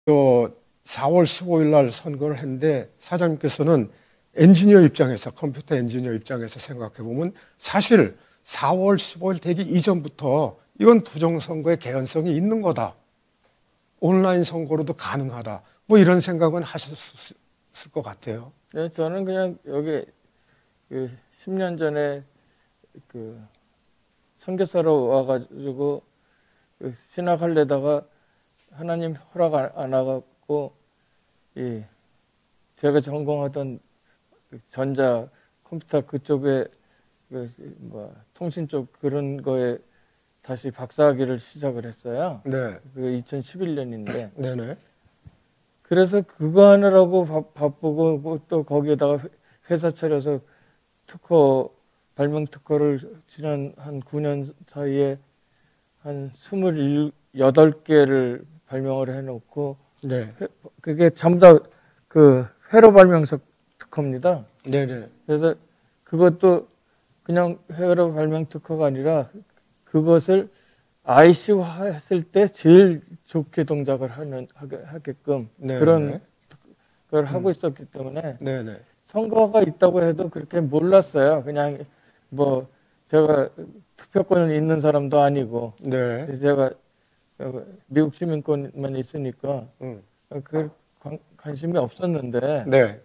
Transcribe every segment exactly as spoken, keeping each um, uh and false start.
또 사월 십오일 날 선거를 했는데 사장님께서는 엔지니어 입장에서 컴퓨터 엔지니어 입장에서 생각해 보면 사실 사월 십오일 되기 이전부터 이건 부정선거의 개연성이 있는 거다. 온라인 선거로도 가능하다. 뭐 이런 생각은 하셨을 것 같아요. 네, 저는 그냥 여기 그 십 년 전에 그 선교사로 와가지고 그 신학하려다가 하나님 허락 안, 안 하고 이 제가 전공하던 전자 컴퓨터 그쪽에 그 뭐 통신 쪽 그런 거에 다시 박사학위를 시작을 했어요. 네. 그 이천십일 년인데. 네네. 그래서 그거 하느라고 바, 바쁘고 또 거기에다가 회사 차려서 특허 발명 특허를 지난 한 구 년 사이에 한 스물여덟 개를 발명을 해놓고 네. 회, 그게 전부 다 그 회로 발명석 특허입니다. 네네. 그래서 그것도 그냥 회로 발명 특허가 아니라 그것을 아이씨화 했을 때 제일 좋게 동작을 하는 하게, 하게끔 네네. 그런 걸 하고 음. 있었기 때문에 네네. 선거가 있다고 해도 그렇게 몰랐어요. 그냥 뭐 제가 투표권이 있는 사람도 아니고 네. 제가 미국 시민권만 있으니까 음. 그 관, 관심이 없었는데 네.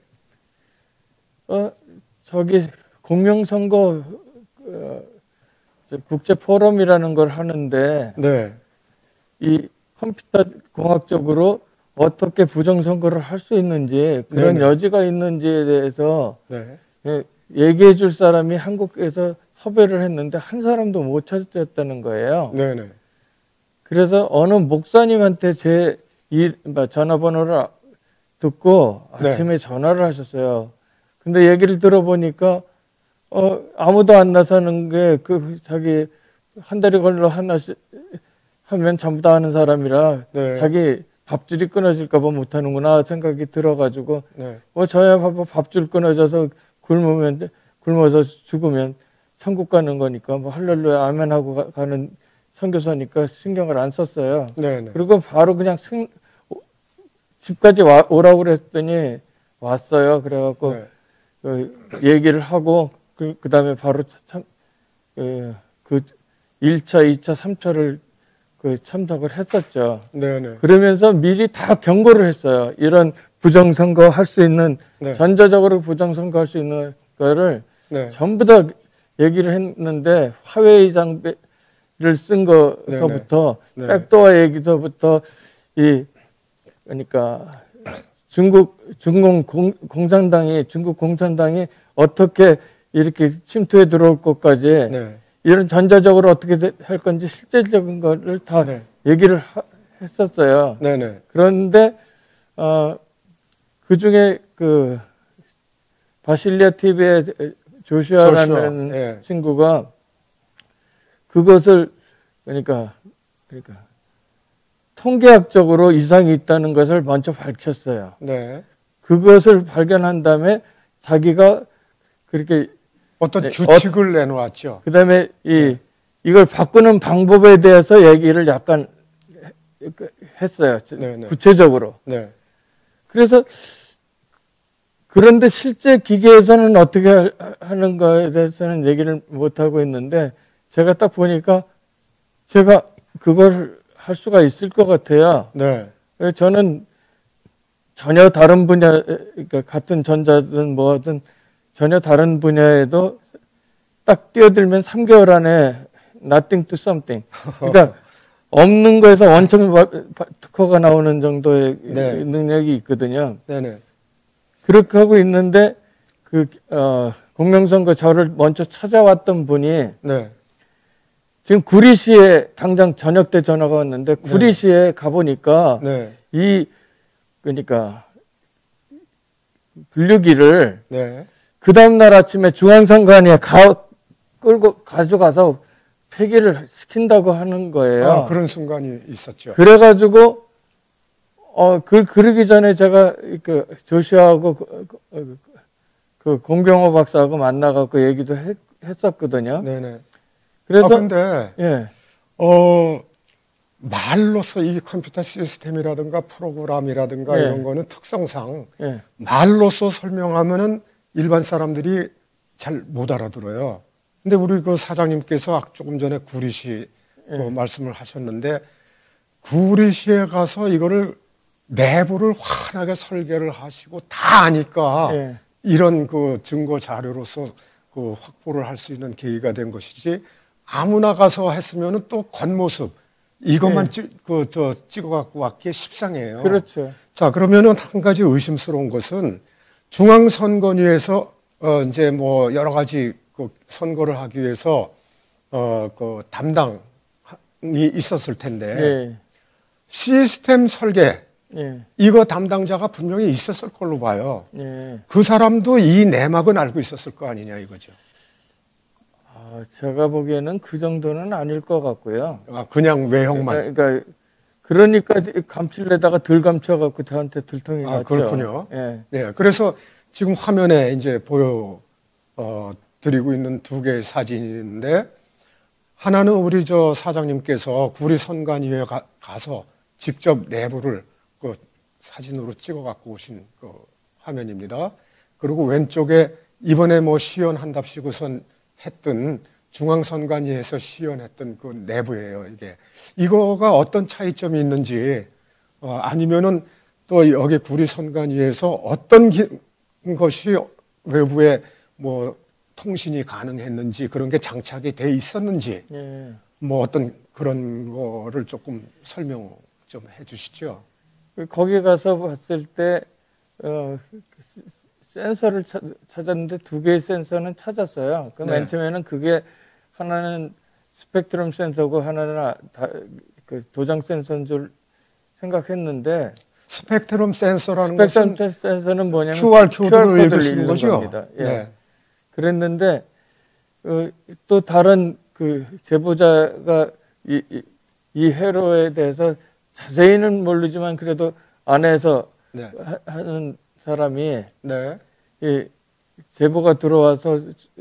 어 저기 공명선거 어, 국제 포럼이라는 걸 하는데 네. 이 컴퓨터 공학적으로 어떻게 부정선거를 할 수 있는지 그런 네네. 여지가 있는지에 대해서 네. 예, 얘기해 줄 사람이 한국에서 섭외를 했는데 한 사람도 못 찾았다는 거예요. 네네. 그래서 어느 목사님한테 제 이, 전화번호를 듣고 아침에 네. 전화를 하셨어요. 근데 얘기를 들어보니까 어, 아무도 안 나서는 게 그 자기 한 달이 걸려 하나씩 하면 전부 다 하는 사람이라 네. 자기 밥줄이 끊어질까 봐 못하는구나 생각이 들어가지고 네. 뭐 저야 밥줄 끊어져서 굶으면 굶어서 죽으면 천국 가는 거니까 뭐 할렐루야 아멘 하고 가, 가는 선교사니까 신경을 안 썼어요. 네네. 그리고 바로 그냥 승, 집까지 와, 오라고 그랬더니 왔어요. 그래갖고 네. 그 얘기를 하고 그, 그 다음에 바로 참, 그, 그 일 차, 이 차, 삼 차를 그 참석을 했었죠. 네네. 그러면서 미리 다 경고를 했어요. 이런 부정선거 할 수 있는 네. 전자적으로 부정선거 할 수 있는 거를 네. 전부 다 얘기를 했는데 화웨이 장비를 쓴 거서부터 네네. 백도어 얘기서부터 이 그러니까 중국 중공 공, 공산당이 중국 공산당이 어떻게 이렇게 침투해 들어올 것까지 네. 이런 전자적으로 어떻게 할 건지 실질적인 거를 다 네. 얘기를 하, 했었어요. 네네. 그런데 어, 그 중에 그 바실리아 티비의 조슈아라는 조슈아, 예. 친구가 그것을 그러니까 그러니까 통계학적으로 이상이 있다는 것을 먼저 밝혔어요. 네. 그것을 발견한 다음에 자기가 그렇게 어떤 네, 규칙을 어, 내놓았죠. 그다음에 이 네. 이걸 바꾸는 방법에 대해서 얘기를 약간 했어요. 네네. 구체적으로. 네. 그래서 그런데 실제 기계에서는 어떻게 하는 거에 대해서는 얘기를 못 하고 있는데 제가 딱 보니까 제가 그걸 할 수가 있을 것 같아요. 네. 저는 전혀 다른 분야, 그러니까 같은 전자든 뭐든 전혀 다른 분야에도 딱 뛰어들면 삼 개월 안에 nothing to something. 그러니까 없는 거에서 원천 특허가 나오는 정도의 네. 능력이 있거든요. 네네. 그렇게 하고 있는데 그 어, 공명선거 저를 먼저 찾아왔던 분이 네. 지금 구리시에 당장 저녁 때 전화가 왔는데 구리시에 가보니까 네. 이 그러니까 분류기를 네. 그 다음날 아침에 중앙선관위에 가, 끌고 가져가서 폐기를 시킨다고 하는 거예요. 아, 그런 순간이 있었죠. 그래가지고 어, 그, 그러기 전에 제가 그 조슈아하고 그, 그, 그 공병호 박사하고 만나갖고 얘기도 했, 했었거든요. 네네. 그래서 아, 근데, 예. 어, 말로써 이 컴퓨터 시스템이라든가 프로그램이라든가 예. 이런 거는 특성상 예. 말로써 설명하면은 일반 사람들이 잘 못 알아들어요. 근데 우리 그 사장님께서 조금 전에 구리시 예. 뭐 말씀을 하셨는데 구리시에 가서 이거를 내부를 환하게 설계를 하시고 다 아니까 예. 이런 그 증거 자료로서 그 확보를 할 수 있는 계기가 된 것이지 아무나 가서 했으면은 또 겉모습 이것만 예. 찍, 그, 저, 찍어 갖고 왔기에 십상이에요. 그렇죠. 자, 그러면은 한 가지 의심스러운 것은 중앙선관위에서 어, 이제 뭐 여러 가지 그 선거를 하기 위해서 어, 그 담당이 있었을 텐데 예. 시스템 설계 예. 이거 담당자가 분명히 있었을 걸로 봐요. 예. 그 사람도 이 내막은 알고 있었을 거 아니냐 이거죠. 아, 제가 보기에는 그 정도는 아닐 것 같고요. 아, 그냥 외형만. 그러니까 그러니까 감칠래다가 덜 감춰갖고 저한테 들통이 아, 났죠. 그렇군요. 예. 네, 그래서 지금 화면에 이제 보여 어, 드리고 있는 두 개의 사진인데 하나는 우리 저 사장님께서 구리 선관위에 가, 가서 직접 내부를 그 사진으로 찍어 갖고 오신 그 화면입니다. 그리고 왼쪽에 이번에 뭐 시연한답시고선 했던 중앙선관위에서 시연했던 그 내부예요. 이게 이거가 어떤 차이점이 있는지 어, 아니면은 또 여기 구리 선관위에서 어떤 기, 것이 외부에 뭐 통신이 가능했는지 그런 게 장착이 돼 있었는지 예. 뭐 어떤 그런 거를 조금 설명 좀 해주시죠. 거기 가서 봤을 때 어, 센서를 찾, 찾았는데 두 개의 센서는 찾았어요. 그 맨 네. 처음에는 그게 하나는 스펙트럼 센서고 하나는 아, 다, 그 도장 센서인 줄 생각했는데 스펙트럼 센서라는 스펙트럼 것은 센서는 뭐냐면 큐알 코드를 큐알 읽을 수 있는 거죠. 겁니다. 예. 네. 그랬는데 어, 또 다른 그 제보자가 이, 이, 이 회로에 대해서 자세히는 모르지만 그래도 안에서 네. 하, 하는 사람이 네. 이 제보가 들어와서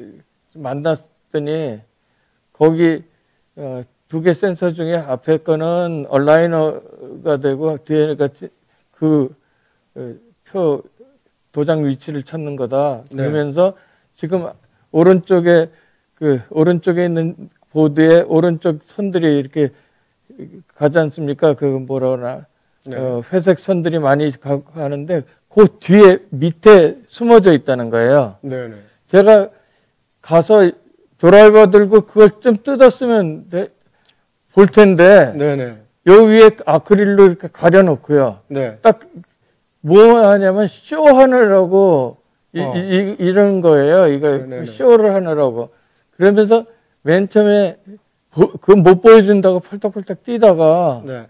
만났더니 거기 어, 두 개 센서 중에 앞에 거는 얼라이너가 되고 뒤에가 그 표 도장 위치를 찾는 거다. 네. 그러면서 지금 오른쪽에 그 오른쪽에 있는 보드에 오른쪽 선들이 이렇게 가지 않습니까? 그 뭐라나 네. 어, 회색 선들이 많이 가, 가는데 그 뒤에 밑에 숨어져 있다는 거예요. 네. 네. 제가 가서 드라이버 들고 그걸 좀 뜯었으면 돼, 볼 텐데 네. 네. 요 위에 아크릴로 이렇게 가려놓고요. 네. 딱 뭐 하냐면 쇼하느라고 이, 어. 이, 이런 거예요. 이거 네네네. 쇼를 하느라고. 그러면서 맨 처음에 그 못 보여준다고 펄떡펄떡 뛰다가 네.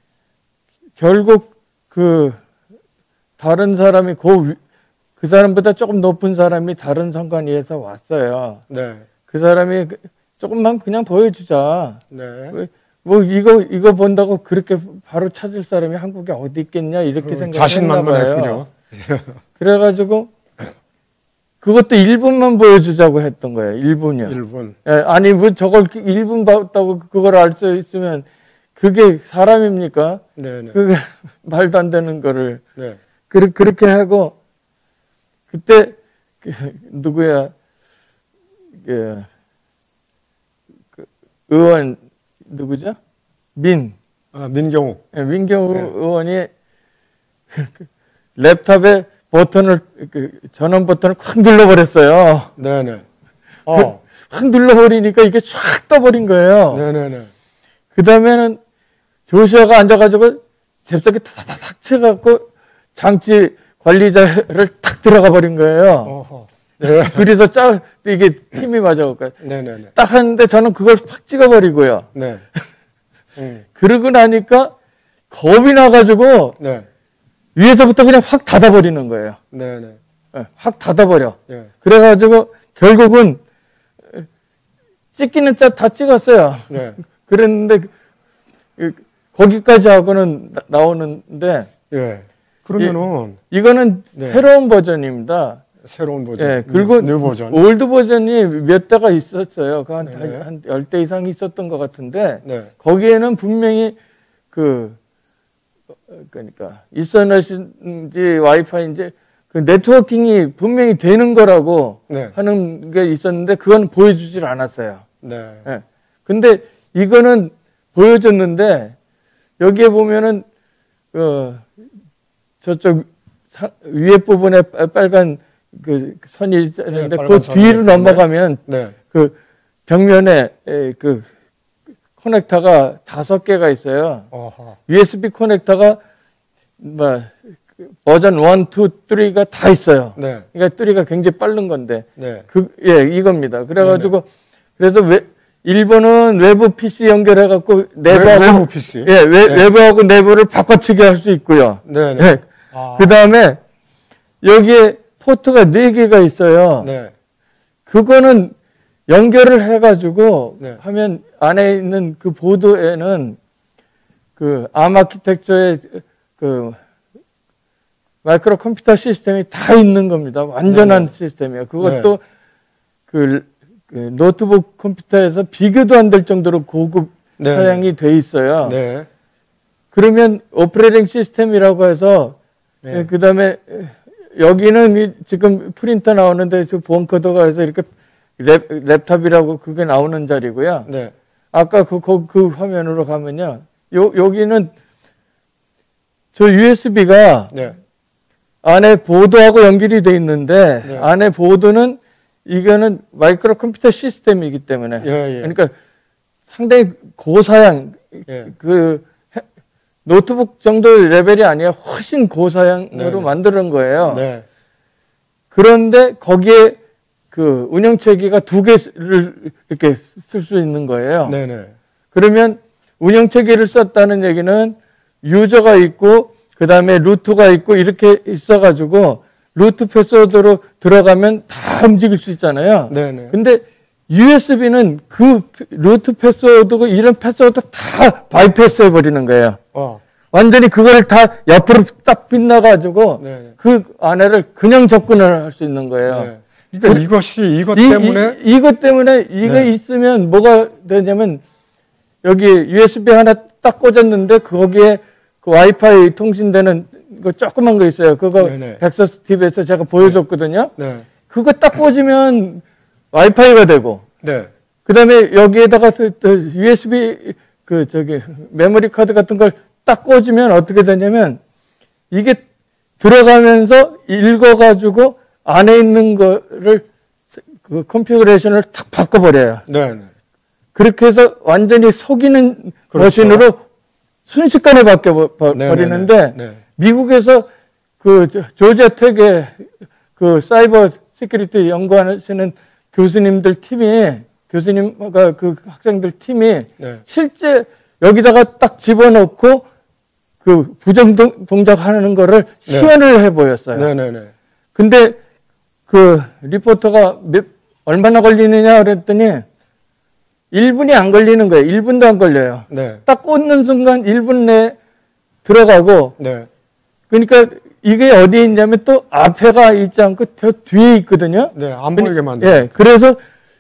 결국 그 다른 사람이 그, 위, 그 사람보다 조금 높은 사람이 다른 선관위에서 왔어요. 네. 그 사람이 조금만 그냥 보여주자. 네. 뭐 이거 이거 본다고 그렇게 바로 찾을 사람이 한국에 어디 있겠냐 이렇게 생각했나 자신만만했군요. 봐요. 그래가지고 그것도 일 분만 보여주자고 했던 거예요. 일 분이요. 일 분. 예, 아니 뭐 저걸 일 분 봤다고 그걸 알 수 있으면 그게 사람입니까? 네네. 그게 말도 안 되는 거를 네. 그렇게 그렇게 하고 그때 그 누구야 그, 그 의원 누구죠? 민. 아, 민경욱. 예, 민경우 네. 의원이 랩탑에 버튼을 그 전원 버튼을 확 눌러버렸어요. 네네. 어. 확 눌러버리니까 이게 쫙 떠버린 거예요. 네네네. 그 다음에는 조슈아가 앉아가지고 잽싸게 타닥타닥 쳐갖고 장치 관리자를 탁 들어가 버린 거예요. 어허. 네. 둘이서 쫙 이게 팀이 맞아갖고 네네네. 딱 하는데 저는 그걸 확 찍어버리고요. 네. 음. 그러고 나니까 겁이 나가지고 네. 위에서부터 그냥 확 닫아버리는 거예요. 네네. 예, 확 닫아버려. 네. 그래가지고 결국은 찍기는 다 찍었어요. 네. 그랬는데 그, 거기까지 하고는 나, 나오는데 예. 그러면은 이, 이거는 네. 새로운 버전입니다. 새로운 버전. 예, 그리고 뉴 버전. 올드 버전이 몇 대가 있었어요. 그 한, 네네. 한 열 대 이상 있었던 것 같은데 네. 거기에는 분명히 그 그러니까 이서넷인지 와이파이인지 그 네트워킹이 분명히 되는 거라고 네. 하는 게 있었는데 그건 보여주질 않았어요. 네. 예. 근데 이거는 보여줬는데 여기에 보면은 어 저쪽 사, 위에 부분에 빨간 그 선이 있는데 네, 그 뒤로 선이. 넘어가면 네. 그 벽면에 그 커넥터가 다섯 개가 있어요. 어허. 유에스비 커넥터가 뭐 버전 일, 이, 삼가 다 있어요. 네. 그러니까 삼가 굉장히 빠른 건데 네. 그 예 이겁니다. 그래가지고 네네. 그래서 왜 일본은 외부 피씨 연결해 갖고 내부하고 외, 외부 피씨. 예 외, 네. 외부하고 내부를 바꿔치기 할 수 있고요. 네. 네. 예. 아. 그 다음에 여기에 포트가 네 개가 있어요. 네. 그거는 연결을 해가지고 네. 하면 안에 있는 그 보드에는 그 아마키텍처의 그 마이크로 컴퓨터 시스템이 다 있는 겁니다. 완전한 네네. 시스템이에요. 그것도 그, 그 노트북 컴퓨터에서 비교도 안 될 정도로 고급 네네. 사양이 돼 있어요. 네. 그러면 오퍼레이팅 시스템이라고 해서 네. 그 다음에 여기는 이 지금 프린터 나오는데 저 본코더가 해서 이렇게 랩, 랩탑이라고 그게 나오는 자리고요. 네. 아까 그, 그, 그 화면으로 가면요. 요, 여기는 저 유에스비가 네. 안에 보드하고 연결이 돼 있는데 네. 안에 보드는 이거는 마이크로 컴퓨터 시스템이기 때문에 예, 예. 그러니까 상당히 고사양 예. 그 해- 노트북 정도 레벨이 아니라 훨씬 고사양으로 네네. 만드는 거예요. 네. 그런데 거기에 그 운영체계가 두 개를 이렇게 쓸 수 있는 거예요. 네. 네. 그러면 운영체계를 썼다는 얘기는 유저가 있고 그 다음에 루트가 있고 이렇게 있어가지고 루트 패스워드로 들어가면 다 움직일 수 있잖아요. 네. 네. 근데 유에스비는 그 루트 패스워드고 이런 패스워드 다 바이패스 해버리는 거예요. 어. 완전히 그걸 다 옆으로 딱 빗나가지고 네. 그 안에를 그냥 접근을 할 수 있는 거예요. 네. 그러니까 이것이 이것 이, 때문에 이, 이것 때문에 이거 네. 있으면 뭐가 되냐면 여기 유에스비 하나 딱 꽂았는데 거기에 그 와이파이 통신되는 거 조그만 거 있어요. 그거 네네. 텍사스 티비에서 제가 보여줬거든요. 네. 그거 딱 꽂으면 와이파이가 되고 네. 그다음에 여기에다가 그, 그 유에스비 그 저기 메모리 카드 같은 걸 딱 꽂으면 어떻게 되냐면 이게 들어가면서 읽어가지고 안에 있는 거를 그 컨피그레이션을 탁 바꿔버려요. 네. 네. 그렇게 해서 완전히 속이는 그렇죠. 머신으로 순식간에 바뀌어버리는데 네, 네, 네. 미국에서 그 저- 조지아 텍의 그 사이버 시큐리티 연구하시는 교수님들 팀이 교수님과 그 학생들 팀이 네. 실제 여기다가 딱 집어넣고 그 부정 동- 동작하는 거를 시연을 해 보였어요. 네. 네. 네. 근데 그 리포터가 몇, 얼마나 걸리느냐 그랬더니 일 분이 안 걸리는 거예요. 일 분도 안 걸려요. 네. 딱 꽂는 순간 일 분 내에 들어가고 네. 그러니까 이게 어디에 있냐면 또 앞에가 있지 않고 저 뒤에 있거든요. 네. 안 보이게 만들. 예, 그래서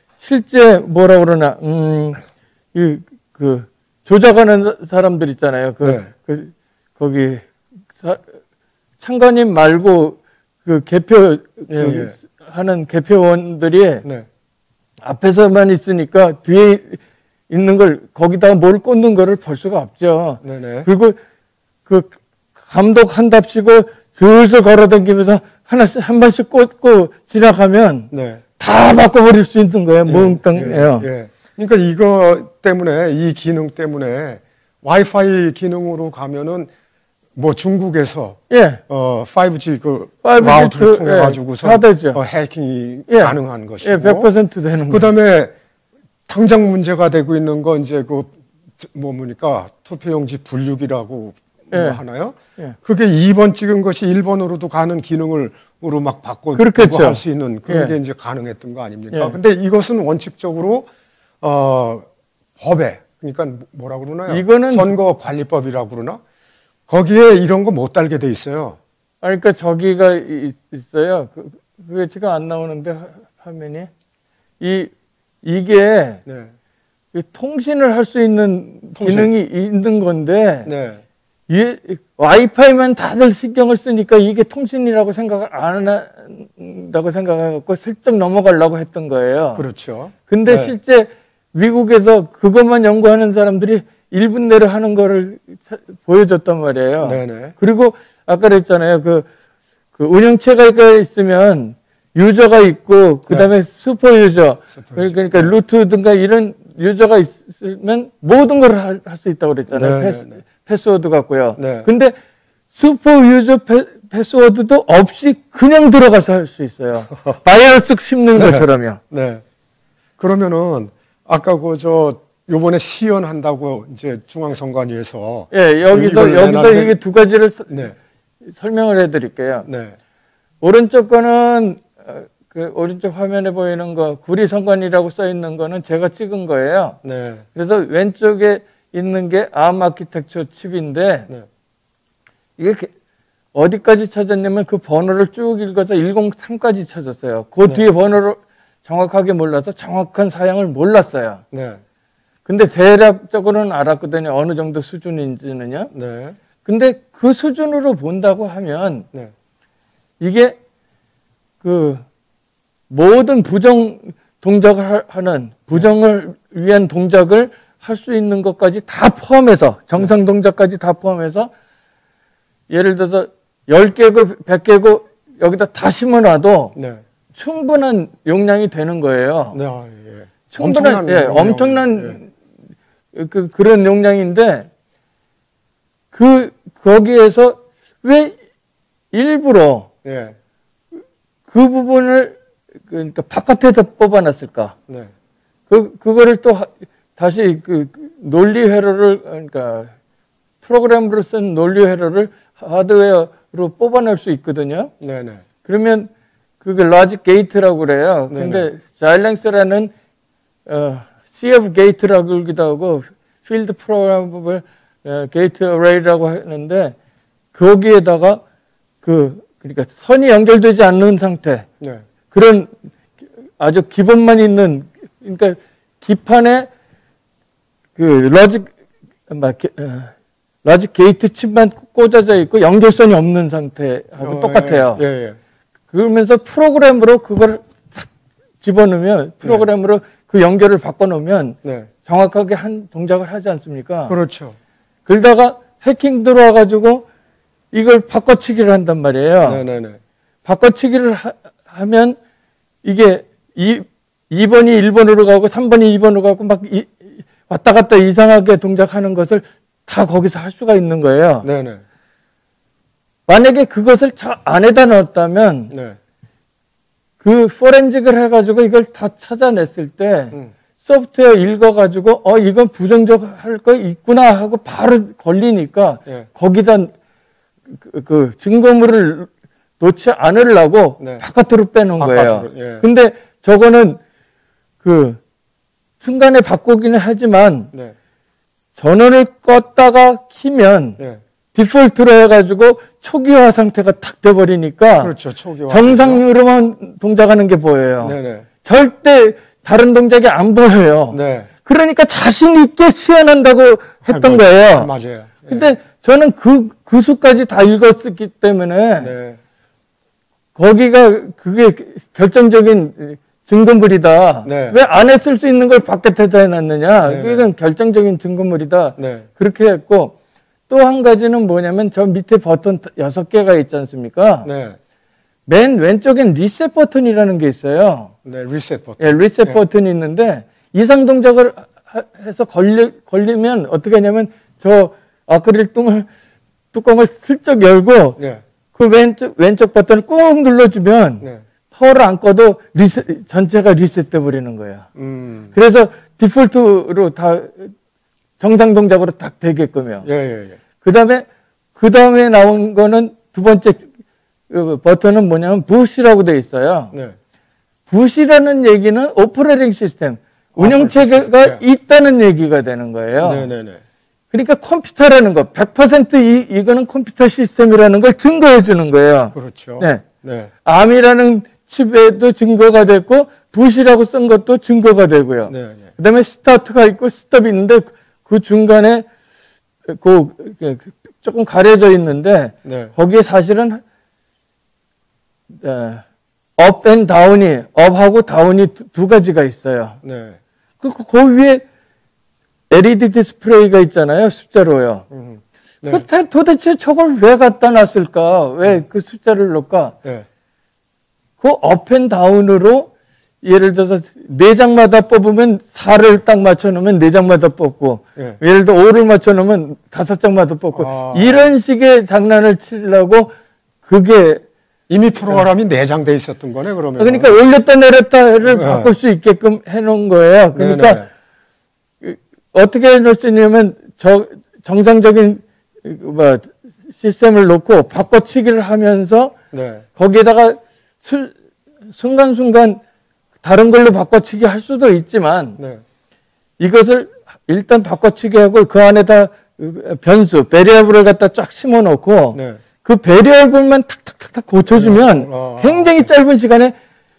실제 뭐라 그러나 음, 이 그 조작하는 사람들 있잖아요. 그, 네. 그 거기 사, 창관님 말고 그 개표 예, 그 예. 하는 개표원들이 네. 앞에서만 있으니까 뒤에 있는 걸 거기다가 뭘 꽂는 거를 볼 수가 없죠. 네. 네. 그리고 그 감독한답시고 슬슬 걸어다니면서 하나씩 한 번씩 꽂고 지나가면 네. 다 바꿔버릴 수 있는 거예요. 예, 몽땅해요. 예, 예. 그러니까 이거 때문에 이 기능 때문에 와이파이 기능으로 가면은 뭐 중국에서 예. 어 파이브지 그 파이브지 라우터를 그, 통해 예, 가지고서 다 되죠. 어, 해킹이 예. 가능한 것이고 예, 백 퍼센트 되는 거예요. 그다음에 당장 문제가 되고 있는 건 이제 그 뭐 뭡니까 투표용지 분류기라고 예. 뭐 하나요? 예. 그게 이 번 찍은 것이 일 번으로도 가는 기능을 으로 막 바꿔 그렇겠죠. 할 수 있는 그런 예. 게 이제 가능했던 거 아닙니까? 예. 근데 이것은 원칙적으로 어 법에 그러니까 뭐라 그러나요? 이거는- 선거관리법이라고 그러나 거기에 이런 거 못 달게 돼 있어요. 아니, 그러니까 저기가 이- 있어요. 그, 그게 지금 안 나오는데 화- 화면이 이 이게 네. 통신을 할 수 있는 통신. 기능이 있는 건데 네. 이 와이파이만 다들 신경을 쓰니까 이게 통신이라고 생각을 안 한다고 생각하고 슬쩍 넘어가려고 했던 거예요. 그렇죠. 근데 네. 실제 미국에서 그것만 연구하는 사람들이 일 분 내로 하는 거를 보여줬단 말이에요. 네네. 그리고 아까 그랬잖아요. 그, 그 운영체가 있으면 유저가 있고 그다음에 네. 슈퍼 유저 슈퍼 그러니까 네. 루트든가 이런 유저가 있으면 모든 걸 할 수 있다고 그랬잖아요. 네. 패스, 네. 패스워드 같고요. 네. 근데 슈퍼 유저 패, 패스워드도 없이 그냥 들어가서 할 수 있어요. 바이러스 심는 네. 것처럼요. 네. 그러면은 아까 그 저 요번에 시연한다고 이제 중앙선관위에서 예, 여기서 여기서 내놨는데, 이게 두 가지를 네. 설명을 해 드릴게요. 네. 오른쪽 거는 그 오른쪽 화면에 보이는 거 구리선관위라고 써 있는 거는 제가 찍은 거예요. 네. 그래서 왼쪽에 있는 게 암 아키텍처 칩인데 네. 이게 어디까지 찾았냐면 그 번호를 쭉 읽어서 일공삼까지 찾았어요. 그 네. 뒤에 번호를 정확하게 몰라서 정확한 사양을 몰랐어요. 네. 근데 대략적으로는 알았거든요. 어느 정도 수준인지는요. 네. 근데 그 수준으로 본다고 하면 네. 이게 그 모든 부정 동작을 하는 부정을 위한 동작을 할 수 있는 것까지 다 포함해서 정상 동작까지 다 포함해서 예를 들어서 열 개고 백 개고 여기다 다 심어놔도 네. 충분한 용량이 되는 거예요. 네. 아, 예. 충분한 엄청난, 예, 용량. 엄청난 예. 그 그런 용량인데 그 거기에서 왜 일부러 예. 그 부분을 그러니까 바깥에서 뽑아놨을까? 네. 그 그거를 또 하, 다시 그 논리 회로를 그러니까 프로그램으로 쓴 논리 회로를 하드웨어로 뽑아낼 수 있거든요. 네네. 그러면 그게 로직 게이트라고 그래요. 네네. 근데 자일랭스라는 어, 씨에프 게이트라고 그러기도 하고 필드 프로그래머블 게이트 어레이라고 하는데 거기에다가 그 그러니까 선이 연결되지 않는 상태 네. 그런 아주 기본만 있는 그러니까 기판에 그 로직 막 어, 로직 게이트 칩만 꽂아져 있고 연결선이 없는 상태하고 어, 똑같아요. 예, 예, 예. 그러면서 프로그램으로 그걸 탁 집어넣으면 프로그램으로 네. 그 연결을 바꿔놓으면 네. 정확하게 한 동작을 하지 않습니까? 그렇죠. 그러다가 해킹 들어와가지고 이걸 바꿔치기를 한단 말이에요. 네네네. 바꿔치기를 하, 하면 이게 이, 이 번이 일 번으로 가고 삼 번이 이 번으로 가고 막 이, 왔다 갔다 이상하게 동작하는 것을 다 거기서 할 수가 있는 거예요. 네네. 만약에 그것을 저 안에다 넣었다면 네. 그 포렌직을 해가지고 이걸 다 찾아냈을 때 음. 소프트웨어 읽어가지고 어 이건 부정적 할 거 있구나 하고 바로 걸리니까 예. 거기다 그, 그 증거물을 놓지 않으려고 네. 바깥으로 빼놓은 바깥으로, 거예요. 예. 근데 저거는 그 순간에 바꾸기는 하지만 네. 전원을 껐다가 키면 네. 디폴트로 해가지고 초기화 상태가 탁 돼버리니까 그렇죠. 초기화. 정상으로만 동작하는 게 보여요. 네네. 절대 다른 동작이 안 보여요. 네. 그러니까 자신 있게 시연한다고 했던 맞, 거예요. 맞아요. 예. 근데 저는 그, 그 수까지 다 읽었기 때문에 네. 거기가 그게 결정적인 증거물이다. 네. 왜 안에 쓸 수 있는 걸 바깥에다 해놨느냐. 네. 그건 결정적인 증거물이다. 네. 그렇게 했고 또 한 가지는 뭐냐면 저 밑에 버튼 여섯 개가 있지 않습니까? 네. 맨 왼쪽엔 리셋 버튼이라는 게 있어요. 네. 리셋 버튼. 예, 리셋 네. 버튼이 있는데 이상 동작을 하, 해서 걸리, 걸리면 어떻게 하냐면 저 아크릴 뚜껑을, 뚜껑을 슬쩍 열고 네. 그 왼쪽, 왼쪽 버튼을 꾹 눌러주면 네. 파워를 안 꺼도 리셋, 전체가 리셋돼 버리는 거예요. 음. 그래서 디폴트로 다 정상 동작으로 딱 되게끔요. 예, 예, 예. 그 다음에, 그 다음에 나온 거는 두 번째 그 버튼은 뭐냐면 부시라고 돼 있어요. 네. 부시라는 얘기는 오퍼레이팅 시스템, 운영체계가 네. 있다는 얘기가 되는 거예요. 네네네. 그러니까 컴퓨터라는 거, 백 퍼센트 이, 이거는 컴퓨터 시스템이라는 걸 증거해 주는 거예요. 그렇죠. 네. 네. 암이라는 칩에도 증거가 됐고, 붓이라고 쓴 것도 증거가 되고요. 네, 네. 그다음에 스타트가 있고 스톱이 있는데 그 중간에 그 조금 가려져 있는데 네. 거기에 사실은 업 앤 다운이 업하고 다운이 두, 두 가지가 있어요. 네. 그리고 그 위에 엘이디 디스플레이가 있잖아요. 숫자로요. 음, 네. 그 도대체 저걸 왜 갖다 놨을까? 왜 그 숫자를 넣을까? 네. 그 업 앤 다운으로 예를 들어서 네 장마다 뽑으면 사를 딱 맞춰 놓으면 네 장마다 뽑고 네. 예를 들어 오를 맞춰 놓으면 다섯 장마다 뽑고 아. 이런 식의 장난을 치려고 그게 이미 프로그램이 내장돼 있었던 거네, 그러면. 그러니까 올렸다 내렸다를 네. 바꿀 수 있게끔 해놓은 거예요. 그러니까 네네. 어떻게 해놓을 수 있냐면 저 정상적인 뭐 시스템을 놓고 바꿔치기를 하면서 네. 거기에다가 수, 순간순간 다른 걸로 바꿔치기 할 수도 있지만 네. 이것을 일단 바꿔치기 하고 그 안에다 변수, 베리어블을 갖다 쫙 심어 놓고 네. 그 베리어블만 탁탁탁탁 고쳐주면 아. 굉장히 짧은 시간에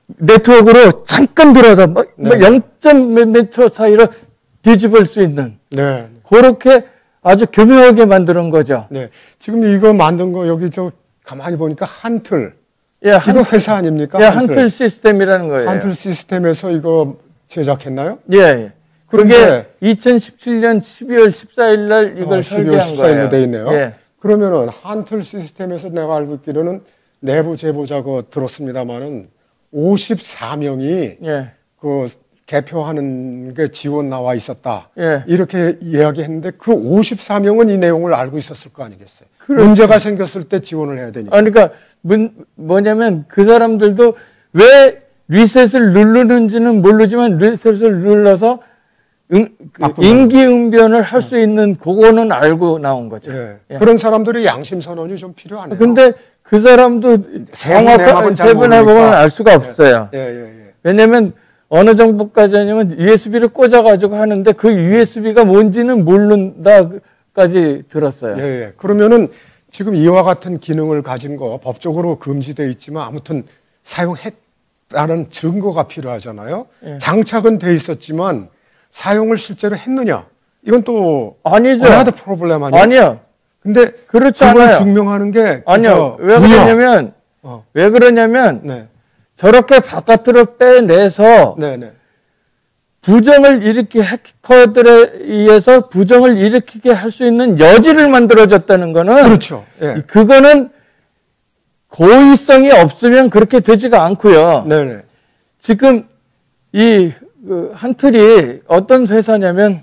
네트워크로 잠깐 돌아서 뭐, 네. 뭐 영 점 몇 몇 초 사이로 뒤집을 수 있는 네. 그렇게 아주 교묘하게 만드는 거죠. 네. 지금 이거 만든 거 여기 저 가만히 보니까 한틀. 예, 한, 이거 회사 아닙니까? 예, 한틀 시스템이라는 거예요. 한틀 시스템에서 이거 제작했나요? 예, 예. 그런데 그게 이천십칠 년 십이월 십사일 날 이걸 어, 설계한 십이월 십사일로 거예요. 돼 있네요. 예. 그러면은 한틀 시스템에서 내가 알고 있기로는 내부 제보자가 들었습니다만은 오십사 명이 예. 그 개표하는 게 지원 나와 있었다. 예. 이렇게 이야기했는데 그 오십사 명은 이 내용을 알고 있었을 거 아니겠어요? 그렇죠. 문제가 생겼을 때 지원을 해야 되니까. 아, 그러니까 문, 뭐냐면 그 사람들도 왜 리셋을 누르는지는 모르지만 리셋을 눌러서 응, 그 임기응변을 할 수 있는 그거는 알고 나온 거죠. 예. 예. 그런 사람들이 양심 선언이 좀 필요하네요. 근데 그 사람도 정확한 세분해 보면 알 수가 없어요. 예, 예, 예. 왜냐하면 어느 정도까지 하냐면 유에스비를 꽂아가지고 하는데 그 유에스비가 뭔지는 모른다까지 들었어요. 예, 예. 그러면은 지금 이와 같은 기능을 가진 거 법적으로 금지되어 있지만 아무튼 사용했다는 증거가 필요하잖아요. 예. 장착은 돼 있었지만 사용을 실제로 했느냐? 이건 또 아니죠. 하나도 프로블렘 아니에요. 아니요. 근데 그렇지 그걸 않아요. 증명하는 게 아니요. 그저 왜 부여. 그러냐면 어. 왜 그러냐면 네, 저렇게 바깥으로 빼내서 네, 네. 부정을 일으키 해커들에 의해서 부정을 일으키게 할 수 있는 여지를 만들어줬다는 거는 그렇죠. 예. 그거는 고의성이 없으면 그렇게 되지가 않고요. 네, 네. 지금 이 그 한틀이 어떤 회사냐면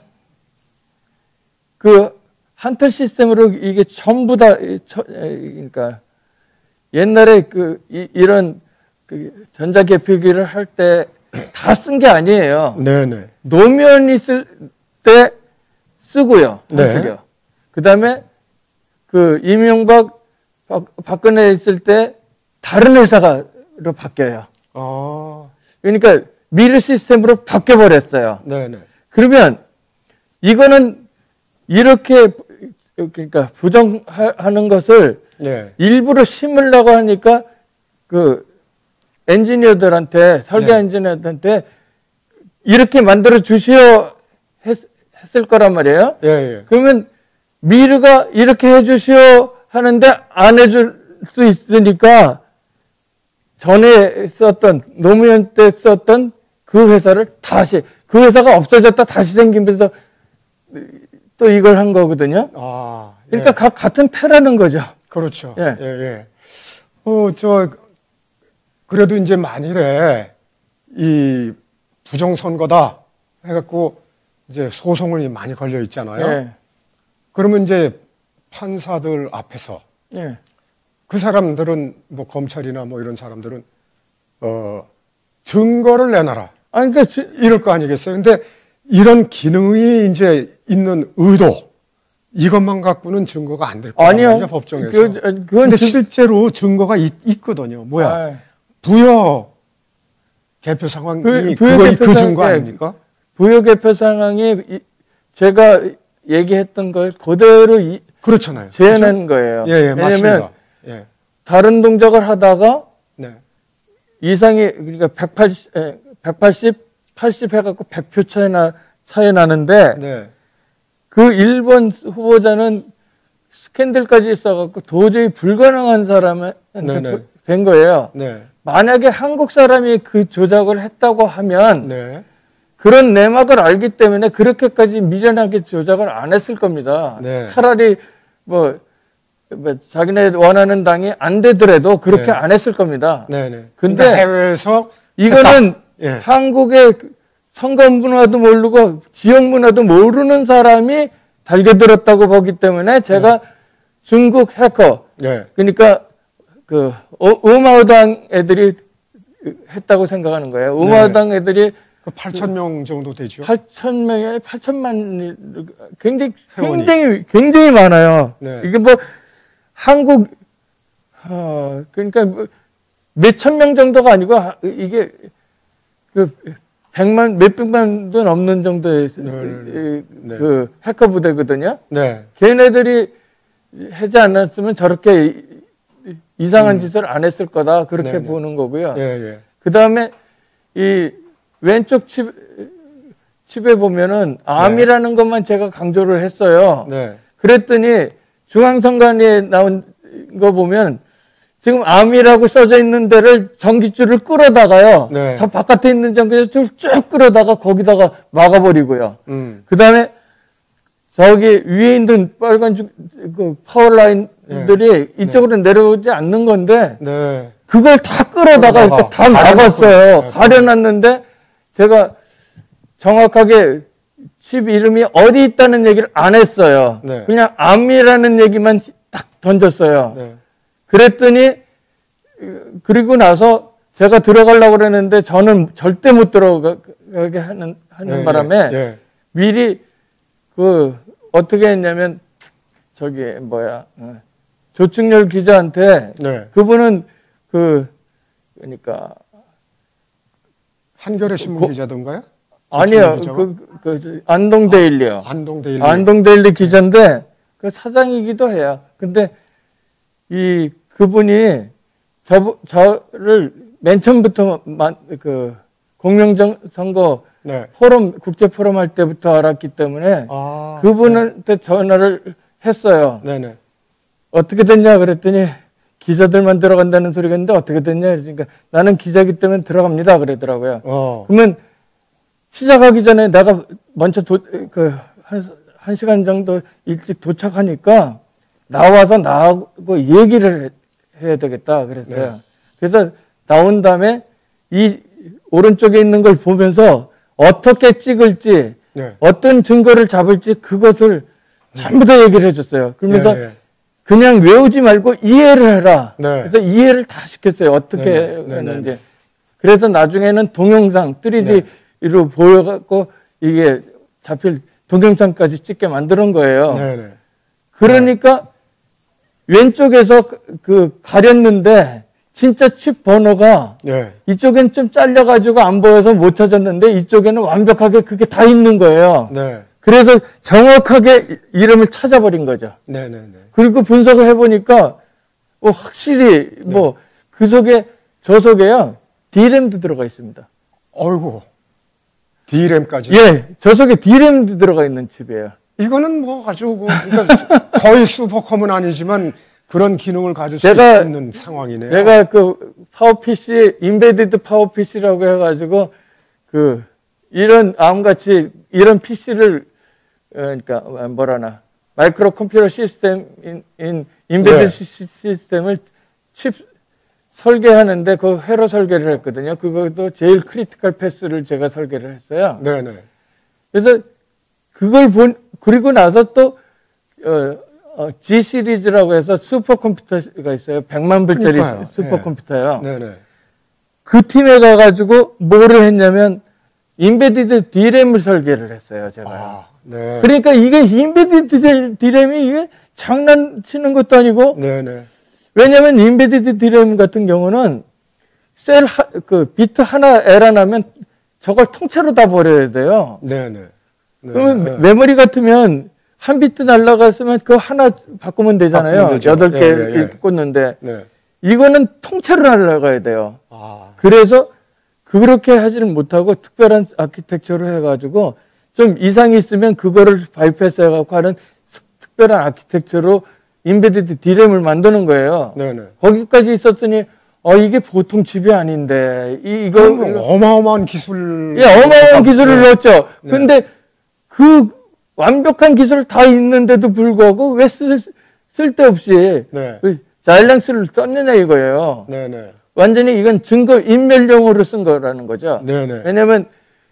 그 한틀 시스템으로 이게 전부 다 그러니까 옛날에 그 이, 이런 그 전자개표기를 할 때 다 쓴 게 아니에요. 네, 네. 노면 있을 때 쓰고요. 한틀이요. 네. 그다음에 그 이명박 박, 박근혜 있을 때 다른 회사로 바뀌어요. 아, 그러니까 미르 시스템으로 바뀌어 버렸어요. 네, 네. 그러면 이거는 이렇게 그러니까 부정하는 것을 네. 일부러 심으려고 하니까 그 엔지니어들한테 설계 네. 엔지니어들한테 이렇게 만들어 주시오 했, 했을 거란 말이에요. 예, 예. 그러면 미르가 이렇게 해주시오 하는데 안 해줄 수 있으니까 전에 썼던 노무현 때 썼던 그 회사를 다시 그 회사가 없어졌다 다시 생기면서 또 이걸 한 거거든요. 아, 그러니까 예. 각 같은 패라는 거죠. 그렇죠. 예. 예, 예. 어, 저, 그래도 이제 만일에 이 부정선거다 해갖고 이제 소송이 많이 걸려 있잖아요. 예. 그러면 이제 판사들 앞에서 예. 그 사람들은 뭐 검찰이나 뭐 이런 사람들은 어, 증거를 내놔라. 아니, 그러니까 지- 이럴 거 아니겠어요. 근데 이런 기능이 이제 있는 의도, 이것만 갖고는 증거가 안 될 거란 아니요. 말이죠, 법정에서. 그, 그건 근데 지- 실제로 증거가 있, 있거든요. 뭐야? 아, 부여 개표 상황이 부- 부여 그거 개표 그 상- 증거 예. 아닙니까? 부여 개표 상황이 이- 제가 얘기했던 걸 그대로 이- 그렇잖아요. 재현한 거예요. 그렇죠? 예, 예, 왜냐면 맞습니다. 예. 다른 동작을 하다가 네. 이상이 그러니까 백팔십, 에, 백팔십, 팔십 해갖고 백 표 차이 나, 차이 나는데, 네. 그 일 번 후보자는 스캔들까지 있어갖고 도저히 불가능한 사람한테 네네. 된 거예요. 네. 만약에 한국 사람이 그 조작을 했다고 하면, 네. 그런 내막을 알기 때문에 그렇게까지 미련하게 조작을 안 했을 겁니다. 네. 차라리 뭐, 뭐 자기네 원하는 당이 안 되더라도 그렇게 네. 안 했을 겁니다. 네네. 근데 그러니까 해외에서 이거는 예. 한국의 선거 문화도 모르고 지역 문화도 모르는 사람이 달겨들었다고 보기 때문에 제가 네. 중국 해커, 네. 그러니까 그 우마오당 애들이 했다고 생각하는 거예요. 우마오당 네. 애들이 그 팔천 명 정도 되죠. 팔천 명에 팔천만 굉장히 회원이. 굉장히 굉장히 많아요. 네. 이게 뭐 한국 어 그러니까 뭐 몇천 명 정도가 아니고 이게 그 백만 몇백만도 넘는 정도의 네. 그 해커 부대거든요. 네. 걔네들이 하지 않았으면 저렇게 이상한 음. 짓을 안 했을 거다 그렇게 네네. 보는 거고요. 예, 예. 그 다음에 이 왼쪽 칩, 칩에 보면은 암이라는 네. 것만 제가 강조를 했어요. 네. 그랬더니 중앙선관위에 나온 거 보면 지금 암이라고 써져 있는 데를 전기줄을 끌어다가요. 네. 저 바깥에 있는 전기줄을 쭉 끌어다가 거기다가 막아버리고요. 음. 그 다음에 저기 위에 있는 빨간 주, 그 파워라인들이 네. 이쪽으로 네. 내려오지 않는 건데 네. 그걸 다 끌어다가 이렇게 다 막았어요. 네. 가려놨는데 제가 정확하게 칩 이름이 어디 있다는 얘기를 안 했어요. 네. 그냥 암이라는 얘기만 딱 던졌어요. 네. 그랬더니 그리고 나서 제가 들어가려고 그랬는데 저는 절대 못 들어가게 하는, 하는 네, 바람에 네. 미리 그 어떻게 했냐면 저기 뭐야 조충렬 기자한테 네. 그분은 그 그러니까 한겨레 신문 고, 기자던가요? 아니요, 그, 그 안동데일리요. 아, 안동데일리. 안동데일리 기자인데 그 사장이기도 해요. 근데 이 그분이 저 저를 맨 처음부터 만, 그 공명선거 네. 포럼 국제 포럼 할 때부터 알았기 때문에 아, 그분한테 네. 전화를 했어요. 네네. 어떻게 됐냐 그랬더니 기자들만 들어간다는 소리가 있는데 어떻게 됐냐 그러니까 나는 기자기 때문에 들어갑니다 그러더라고요. 어. 그러면 시작하기 전에 내가 먼저 도, 그 한, 한 시간 정도 일찍 도착하니까 나와서 나하고 얘기를 해, 해야 되겠다 그랬어요. 네. 그래서 나온 다음에 이 오른쪽에 있는 걸 보면서 어떻게 찍을지 네. 어떤 증거를 잡을지 그것을 전부 다 얘기를 해줬어요. 그러면서 네, 네. 그냥 외우지 말고 이해를 해라. 네. 그래서 이해를 다 시켰어요. 어떻게 네, 네. 했는지. 네, 네. 그래서 나중에는 동영상 쓰리디로 네. 보여갖고 이게 잡힐 동영상까지 찍게 만드는 거예요. 네, 네. 그러니까 네. 왼쪽에서 그 가렸는데 진짜 칩 번호가 네. 이쪽엔 좀 잘려가지고 안 보여서 못 찾았는데 이쪽에는 완벽하게 그게 다 있는 거예요. 네. 그래서 정확하게 이름을 찾아버린 거죠. 네, 네, 네. 그리고 분석을 해보니까 뭐 확실히 뭐 그 속에 저 속에요 디램도 들어가 있습니다. 어이구, 디램까지? 예, 저 속에 디램도 들어가 있는 칩이에요. 이거는 뭐 아주 그러니까 거의 슈퍼컴은 아니지만 그런 기능을 가질 수 제가, 있는 상황이네요. 제가 그 파워피씨, 인베디드 파워피씨라고 해가지고 그 이런 암같이 이런 피씨를 그러니까 뭐라나 마이크로 컴퓨터 시스템 인, 인 인베디드 네. 시스템을 칩 설계하는데 그 회로 설계를 했거든요. 그것도 제일 크리티컬 패스를 제가 설계를 했어요. 네네. 그래서 그걸 본 그리고 나서 또 어, 어, G 시리즈라고 해서 슈퍼컴퓨터가 있어요. 백만 불짜리 그러니까요. 슈퍼컴퓨터요. 네. 네네. 그 팀에 가가지고 뭐를 했냐면 인베디드 디램을 설계를 했어요. 제가. 아, 네. 그러니까 이게 인베디드 디램이 이게 장난치는 것도 아니고. 네네. 왜냐하면 인베디드 디램 같은 경우는 셀 하, 그 비트 하나 에러 나면 저걸 통째로 다 버려야 돼요. 네네. 네. 그러면 네. 메모리 같으면 한 비트 날라갔으면 그 하나 바꾸면 되잖아요. 여덟 개 네, 네, 네. 꽂는데 네. 이거는 통째로 날라가야 돼요. 아. 그래서 그렇게 하지를 못하고 특별한 아키텍처로 해가지고 좀 이상이 있으면 그거를 바이패스 해갖고 하는 특별한 아키텍처로 인베디드 디램을 만드는 거예요. 네네. 거기까지 있었더니 어 이게 보통 집이 아닌데 이, 이거, 이거 어마어마한 기술. 예, 어마어마한 기술을 네. 넣었죠. 네. 근데 그 완벽한 기술 다 있는데도 불구하고 왜 쓸, 쓸데없이 네. 그 자일랑스를 썼느냐 이거예요. 네네. 완전히 이건 증거 인멸용으로 쓴 거라는 거죠. 네네. 왜냐하면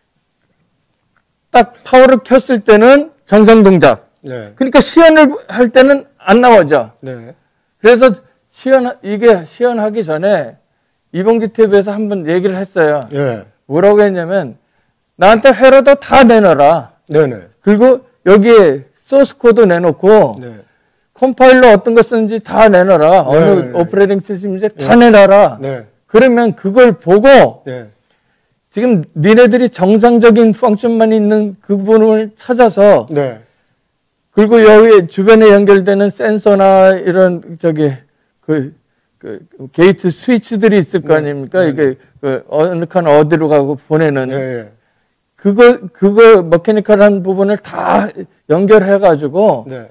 딱 파워를 켰을 때는 정상 동작. 네. 그러니까 시연을 할 때는 안 나오죠. 네. 그래서 시연 이게 시연하기 전에 이봉규 티비에서 한번 얘기를 했어요. 예. 뭐라고 했냐면 나한테 회로도 다 내놔라. 네네. 그리고 여기에 소스 코드 내놓고 네. 컴파일러 어떤 거 쓰는지 다 내놔라. 네, 어느 네, 네. 오퍼레이팅 시스템인지 네. 다 내놔라. 네. 그러면 그걸 보고 네. 지금 니네들이 정상적인 펑션만 있는 그 부분을 찾아서 네. 그리고 여기 주변에 연결되는 센서나 이런 저기 그, 그 게이트 스위치들이 있을 거 네. 아닙니까? 네. 이게 그 어느 칸 어디로 가고 보내는 네. 네. 그거 그거 머케니컬한 부분을 다 연결해 가지고 네.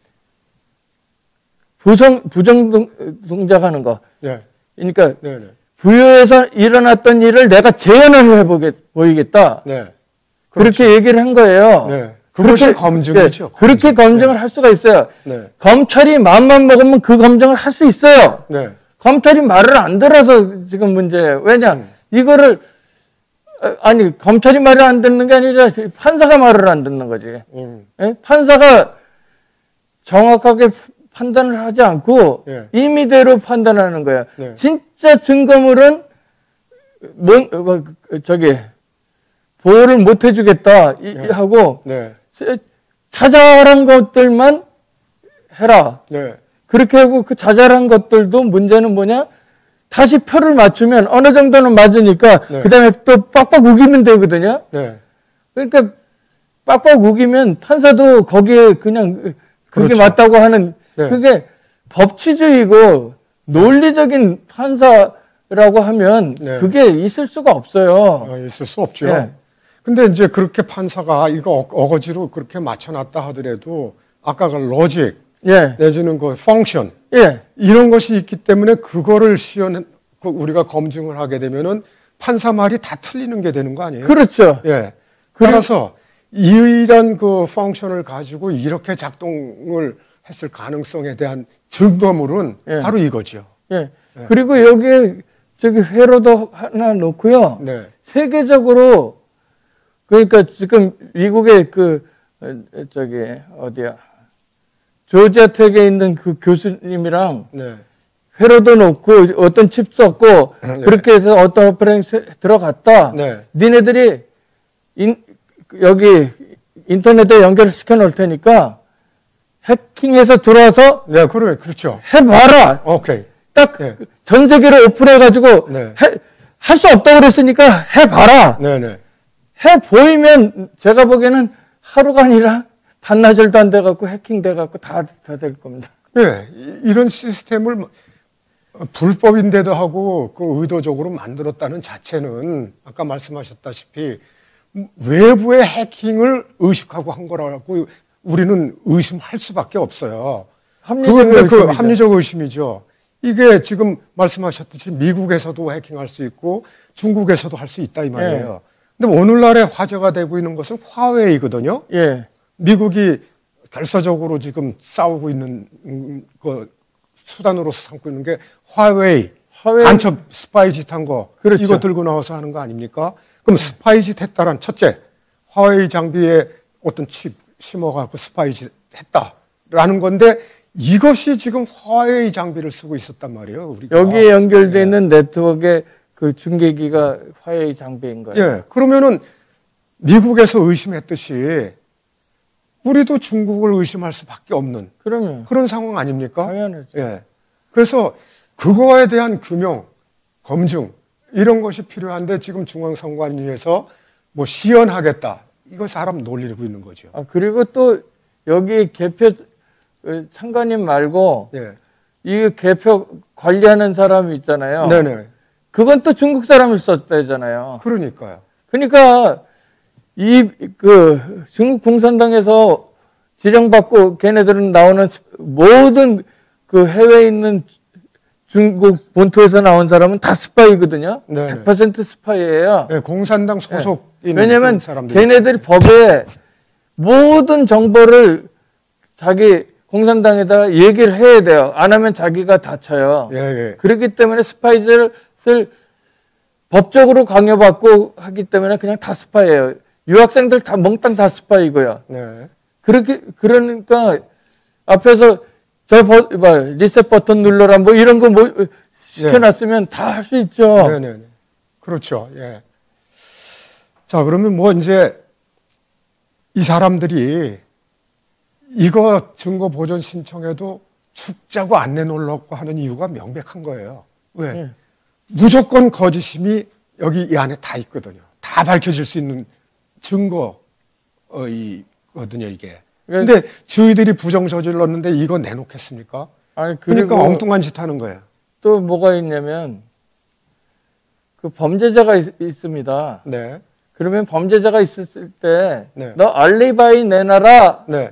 부정 부정 동, 동작하는 거. 네. 그러니까 네. 네. 부여에서 일어났던 일을 내가 재현을 해보게 보이겠다. 네. 그렇게 얘기를 한 거예요. 네. 그것이 검증이죠. 네, 그렇게 검증을 네. 할 수가 있어요. 네. 검찰이 마음만 먹으면 그 검증을 할 수 있어요. 네. 검찰이 말을 안 들어서 지금 문제예요. 왜냐? 음. 이거를 아니 검찰이 말을 안 듣는 게 아니라 판사가 말을 안 듣는 거지. 음. 예? 판사가 정확하게 판단을 하지 않고 네. 임의대로 판단하는 거야. 네. 진짜 증거물은 뭔 어, 저기 보호를 못 해주겠다 이- 네. 하고 네. 자잘한 것들만 해라. 네. 그렇게 하고 그 자잘한 것들도 문제는 뭐냐? 다시 표를 맞추면 어느 정도는 맞으니까 네. 그 다음에 또 빡빡 우기면 되거든요. 네. 그러니까 빡빡 우기면 판사도 거기에 그냥 그게 그렇죠. 맞다고 하는 네. 그게 법치주의고 논리적인 판사라고 하면 네. 그게 있을 수가 없어요. 아, 있을 수 없죠. 네. 근데 이제 그렇게 판사가 이거 어- 어거지로 그렇게 맞춰놨다 하더라도 아까 그 로직 예, 내지는 그 펑션 예, 이런 것이 있기 때문에 그거를 시연 그 우리가 검증을 하게 되면은 판사 말이 다 틀리는 게 되는 거 아니에요? 그렇죠. 예. 그리고- 따라서 이런 그 펑션을 가지고 이렇게 작동을 했을 가능성에 대한 증거물은 예. 바로 이거죠. 예. 그리고 여기에 저기 회로도 하나 놓고요. 네. 세계적으로 그러니까 지금 미국의 그 어, 저기 어디야 조지아 텍에 있는 그 교수님이랑 네. 회로도 놓고 어떤 칩 썼고 네. 그렇게 해서 어떤 오퍼레이팅 들어갔다. 네. 니네들이 인, 여기 인터넷에 연결시켜 놓을 테니까 해킹해서 들어와서 네, 그래, 그렇죠. 해봐라. 오케이. 딱 전 네. 세계로 오픈해가지고 네. 할 수 없다고 그랬으니까 해봐라. 네, 네. 해 보이면 제가 보기에는 하루가 아니라 반나절도 안 돼갖고 해킹돼갖고 다 다 될 겁니다. 네, 이- 이런 시스템을 불법인데도 하고 그 의도적으로 만들었다는 자체는 아까 말씀하셨다시피 외부의 해킹을 의식하고 한 거라고 우리는 의심할 수밖에 없어요. 합리적 그건 그 의심이죠. 합리적 의심이죠. 이게 지금 말씀하셨듯이 미국에서도 해킹할 수 있고 중국에서도 할 수 있다 이 말이에요. 근데 오늘날에 화제가 되고 있는 것은 화웨이거든요. 예, 미국이 결사적으로 지금 싸우고 있는 음, 그 수단으로 삼고 있는 게 화웨이, 화웨이. 간첩 스파이 짓 한 거, 그렇죠. 이거 들고 나와서 하는 거 아닙니까? 그럼 스파이 짓 했다란 첫째, 화웨이 장비에 어떤 칩 심어갖고 스파이 짓 했다라는 건데 이것이 지금 화웨이 장비를 쓰고 있었단 말이에요. 우리가. 여기에 연결되어 있는 네트워크의 그 중계기가 화웨이 장비인 거예요. 예, 그러면은 미국에서 의심했듯이 우리도 중국을 의심할 수밖에 없는 그러면 그런 상황 아닙니까? 당연하죠. 예. 그래서 그거에 대한 규명, 검증 이런 것이 필요한데 지금 중앙선관위에서 뭐 시연하겠다. 이거 사람 놀리고 있는 거죠. 아, 그리고 또 여기 개표 어, 상관님 말고 예. 이 개표 관리하는 사람이 있잖아요. 네네. 그건 또 중국 사람을 썼다잖아요. 그러니까요. 그러니까 이 그 중국 공산당에서 지령받고 걔네들은 나오는 모든 그 해외에 있는 중국 본토에서 나온 사람은 다 스파이거든요. 네네. 백 퍼센트 스파이예요. 네, 공산당 소속인 네. 왜냐하면 사람들이 걔네들이 법에 모든 정보를 자기 공산당에다 얘기를 해야 돼요. 안 하면 자기가 다쳐요. 예, 예. 그렇기 때문에 스파이를 법적으로 강요받고 하기 때문에 그냥 다 스파이예요. 유학생들 다 몽땅 다 스파이고요. 네. 그렇게 그러니까 앞에서 저 버, 뭐, 리셋 버튼 눌러라 뭐 이런 거 뭐 시켜놨으면 네. 다 할 수 있죠. 네네. 네. 그렇죠. 예. 자 그러면 뭐 이제 이 사람들이 이거 증거 보전 신청해도 죽자고 안 내놓으려고 하는 이유가 명백한 거예요. 왜? 네. 무조건 거짓임이 여기 이 안에 다 있거든요. 다 밝혀질 수 있는 증거이거든요, 이게. 근데 저희들이 부정 저질렀는데 이거 내놓겠습니까? 아니, 그러니까 엉뚱한 짓 하는 거예요. 또 뭐가 있냐면 그 범죄자가 있, 있습니다. 네. 그러면 범죄자가 있었을 때 너 네. 알리바이 내놔라. 네.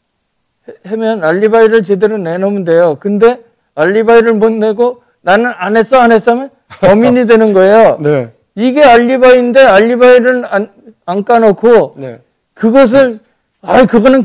하면 알리바이를 제대로 내놓으면 돼요. 근데 알리바이를 못 내고 나는 안 했어 안 했어 하면 범인이 되는 거예요. 네. 이게 알리바이인데 알리바이를 안, 안 까놓고 네. 그것을 아 그거는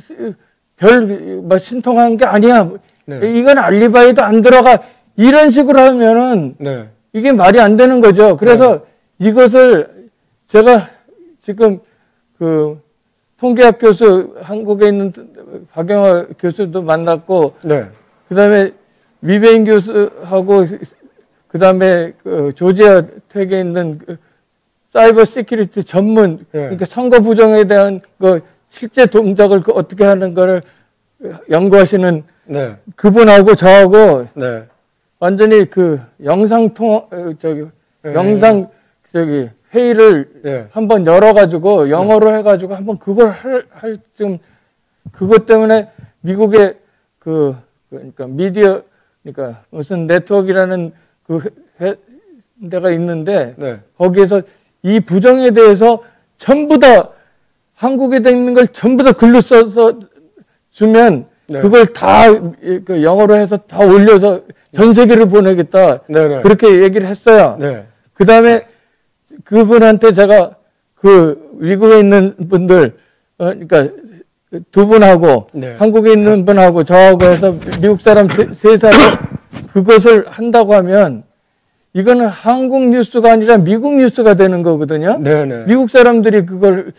별 뭐 신통한 게 아니야. 네. 이건 알리바이도 안 들어가. 이런 식으로 하면은 네. 이게 말이 안 되는 거죠. 그래서 네. 이것을 제가 지금 그 통계학 교수 한국에 있는 박영화 교수도 만났고 네. 그다음에 위배인 교수하고 그다음에 그 조지아 텍에 있는 그 사이버 시큐리티 전문 네. 그러니까 선거 부정에 대한 그 실제 동작을 그 어떻게 하는 거를 연구하시는 네. 그분하고 저하고 네. 완전히 그 영상 통 저기 네. 영상 저기 회의를 네. 한번 열어가지고 영어로 네. 해가지고 한번 그걸 할, 할 지금 그것 때문에 미국의 그 그러니까 미디어 그러니까 무슨 네트워크라는 그 회, 데가 있는데 네. 거기에서 이 부정에 대해서 전부 다 한국에 있는 걸 전부 다 글로 써서 주면 네. 그걸 다 그 영어로 해서 다 올려서 전 세계를 보내겠다. 네네. 그렇게 얘기를 했어요. 네. 그 다음에 그분한테 제가 그 미국에 있는 분들, 어, 그러니까 두 분하고 네. 한국에 있는 분하고 저하고 해서 미국 사람 세, 세 사람 그것을 한다고 하면 이거는 한국 뉴스가 아니라 미국 뉴스가 되는 거거든요. 네네. 미국 사람들이 그걸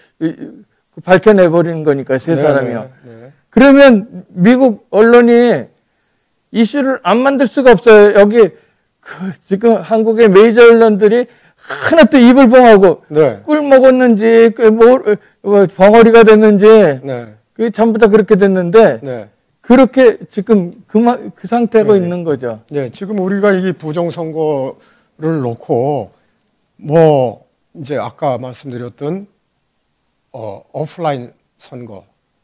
밝혀내버리는 거니까 세 사람이요. 네네. 그러면 미국 언론이 이슈를 안 만들 수가 없어요. 여기 그 지금 한국의 메이저 언론들이 하나도 입을 봉하고 네. 꿀 먹었는지 뭐, 뭐 벙어리가 됐는지 네. 그 전부 다 그렇게 됐는데 네. 그렇게 지금 그, 그 상태가 네. 있는 거죠. 네, 지금 우리가 이 부정선거를 놓고 뭐 이제 아까 말씀드렸던 어, 오프라인 선거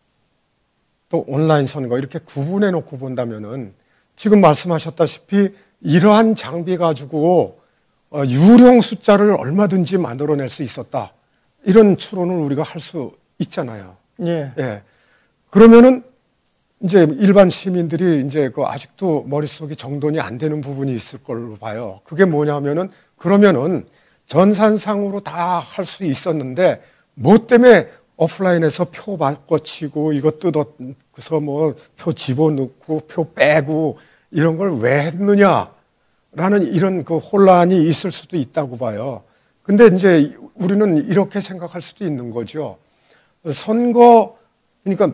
또 온라인 선거 이렇게 구분해 놓고 본다면은 지금 말씀하셨다시피 이러한 장비 가지고 어, 유령 숫자를 얼마든지 만들어낼 수 있었다. 이런 추론을 우리가 할 수 있잖아요. 예. 예. 그러면은 이제 일반 시민들이 이제 그 아직도 머릿속이 정돈이 안 되는 부분이 있을 걸로 봐요. 그게 뭐냐면은 그러면은 전산상으로 다 할 수 있었는데 뭐 때문에 오프라인에서 표 바꿔치고 이거 뜯어서 뭐 표 집어넣고 표 빼고 이런 걸 왜 했느냐라는 이런 그 혼란이 있을 수도 있다고 봐요. 근데 이제 우리는 이렇게 생각할 수도 있는 거죠. 선거 그러니까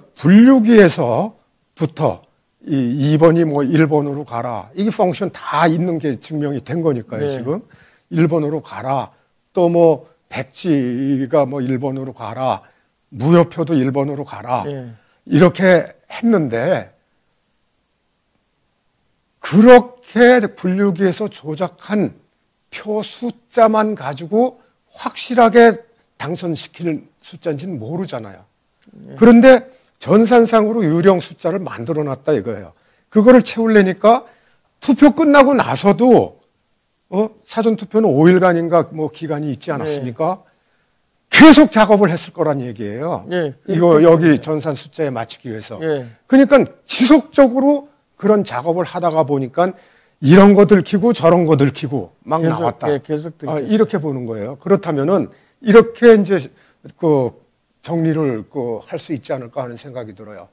분류기에서부터 이 이 번이 뭐 일 번으로 가라. 이게 펑션 다 있는 게 증명이 된 거니까요. 네. 지금 일 번으로 가라. 또 뭐 백지가 뭐 일 번으로 가라. 무효표도 일 번으로 가라. 네. 이렇게 했는데 그렇게 분류기에서 조작한 표 숫자만 가지고 확실하게 당선시킬 숫자인지는 모르잖아요. 네. 그런데 전산상으로 유령 숫자를 만들어 놨다 이거예요. 그거를 채우려니까 투표 끝나고 나서도 어? 사전투표는 오 일간인가 뭐 기간이 있지 않았습니까? 네. 계속 작업을 했을 거란 얘기예요. 네. 이거 여기 전산 숫자에 맞추기 위해서. 네. 그러니까 지속적으로 그런 작업을 하다가 보니까 이런 거 들키고 저런 거 들키고 막 계속, 나왔다. 네, 계속 아, 이렇게 보는 거예요. 그렇다면은 이렇게 이제 그 정리를 그 할 수 있지 않을까 하는 생각이 들어요.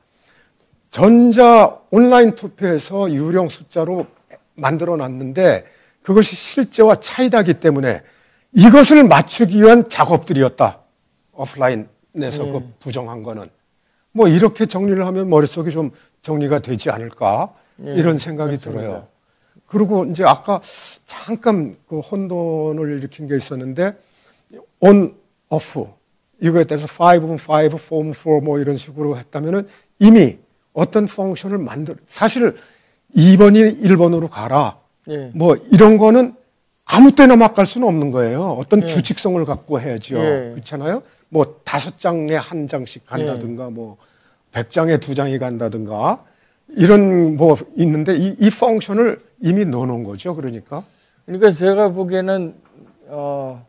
전자 온라인 투표에서 유령 숫자로 만들어 놨는데 그것이 실제와 차이나기 때문에 이것을 맞추기 위한 작업들이었다. 오프라인에서 네. 그 부정한 거는. 뭐 이렇게 정리를 하면 머릿속이 좀 정리가 되지 않을까 네. 이런 생각이 맞습니다. 들어요. 그리고 이제 아까 잠깐 그 혼돈을 일으킨 게 있었는데 on, off 이거에 대해서 five는 five, four는 four 뭐 이런 식으로 했다면은 이미 어떤 펑션을 만들 사실 이 번이 일 번으로 가라 예. 뭐 이런 거는 아무 때나 막 갈 수는 없는 거예요. 어떤 예. 규칙성을 갖고 해야죠. 예. 그렇잖아요. 뭐 다섯 장에 한 장씩 간다든가 예. 뭐 백 장에 두 장이 간다든가 이런 뭐 있는데 이, 이 펑션을 이미 넣어놓은 거죠. 그러니까. 그러니까 제가 보기에는 어,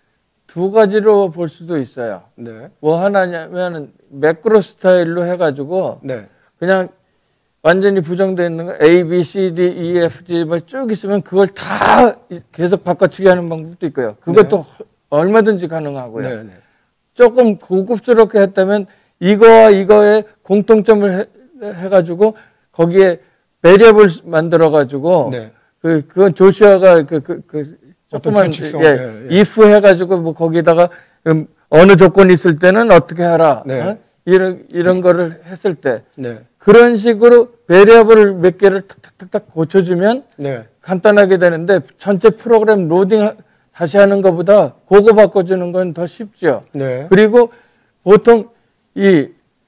두 가지로 볼 수도 있어요. 네. 뭐 하나냐면 매크로 스타일로 해가지고 네. 그냥 완전히 부정되어 있는 거 A, B, C, D, E, F, G 뭐 쭉 있으면 그걸 다 계속 바꿔치기 하는 방법도 있고요. 그것도 네. 얼마든지 가능하고요. 네, 네. 조금 고급스럽게 했다면 이거와 이거의 공통점을 해, 해가지고 거기에 베리어블 만들어가지고 네. 그 그건 조슈아가 그 그 그 조그만 예, 예, 예. if 해가지고 뭐 거기다가 음, 어느 조건이 있을 때는 어떻게 하라 네. 어? 이런 이런 네. 거를 했을 때 네. 그런 식으로 베리어블을 몇 개를 탁탁탁탁 고쳐주면 네. 간단하게 되는데 전체 프로그램 로딩 다시 하는 것보다 그거 바꿔주는 건 더 쉽죠. 네. 그리고 보통 이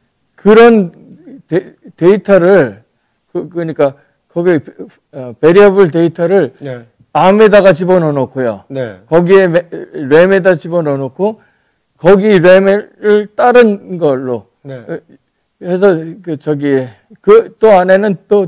그런 데, 데이터를 그, 그러니까 거기에 베리어블 데이터를 네. 암에다가 집어넣어 놓고요. 네. 거기에 램에다 집어넣어 놓고 거기 램을 다른 걸로 네. 해서 그 저기 그 또 안에는 또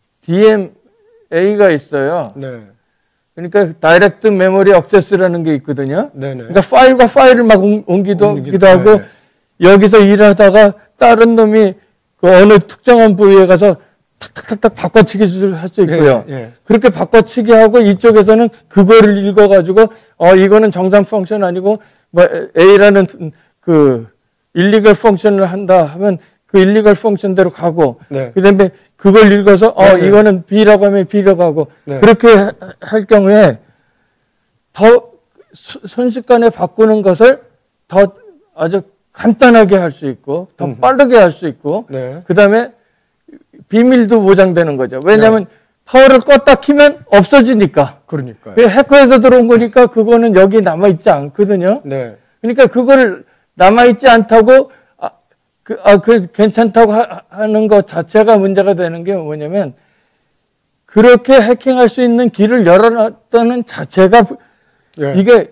디엠에이가 있어요. 네. 그러니까 다이렉트 메모리 액세스라는 게 있거든요. 네네. 그러니까 파일과 파일을 막 옮기도, 옮기도 하고 네네. 여기서 일하다가 다른 놈이 그 어느 특정한 부위에 가서 탁탁탁탁 바꿔치기를 할 수 있고요. 예, 예. 그렇게 바꿔치기 하고 이쪽에서는 그거를 읽어가지고 어 이거는 정상 펑션 아니고 뭐 A라는 그 일리걸 펑션을 한다 하면 그 일리걸 펑션대로 가고 네. 그다음에 그걸 읽어서 어 네, 이거는 B라고 하면 B라고 하고 네. 그렇게 할 경우에 더 순식간에 바꾸는 것을 더 아주 간단하게 할 수 있고 더 음흠. 빠르게 할 수 있고 네. 그다음에 비밀도 보장되는 거죠. 왜냐하면 네. 파워를 껐다 키면 없어지니까. 그러니까요. 해커에서 들어온 거니까 그거는 여기 남아있지 않거든요. 네. 그러니까 그거를 남아있지 않다고 아, 그, 아, 그 괜찮다고 하, 하는 것 자체가 문제가 되는 게 뭐냐면 그렇게 해킹할 수 있는 길을 열어놨다는 자체가 네. 이게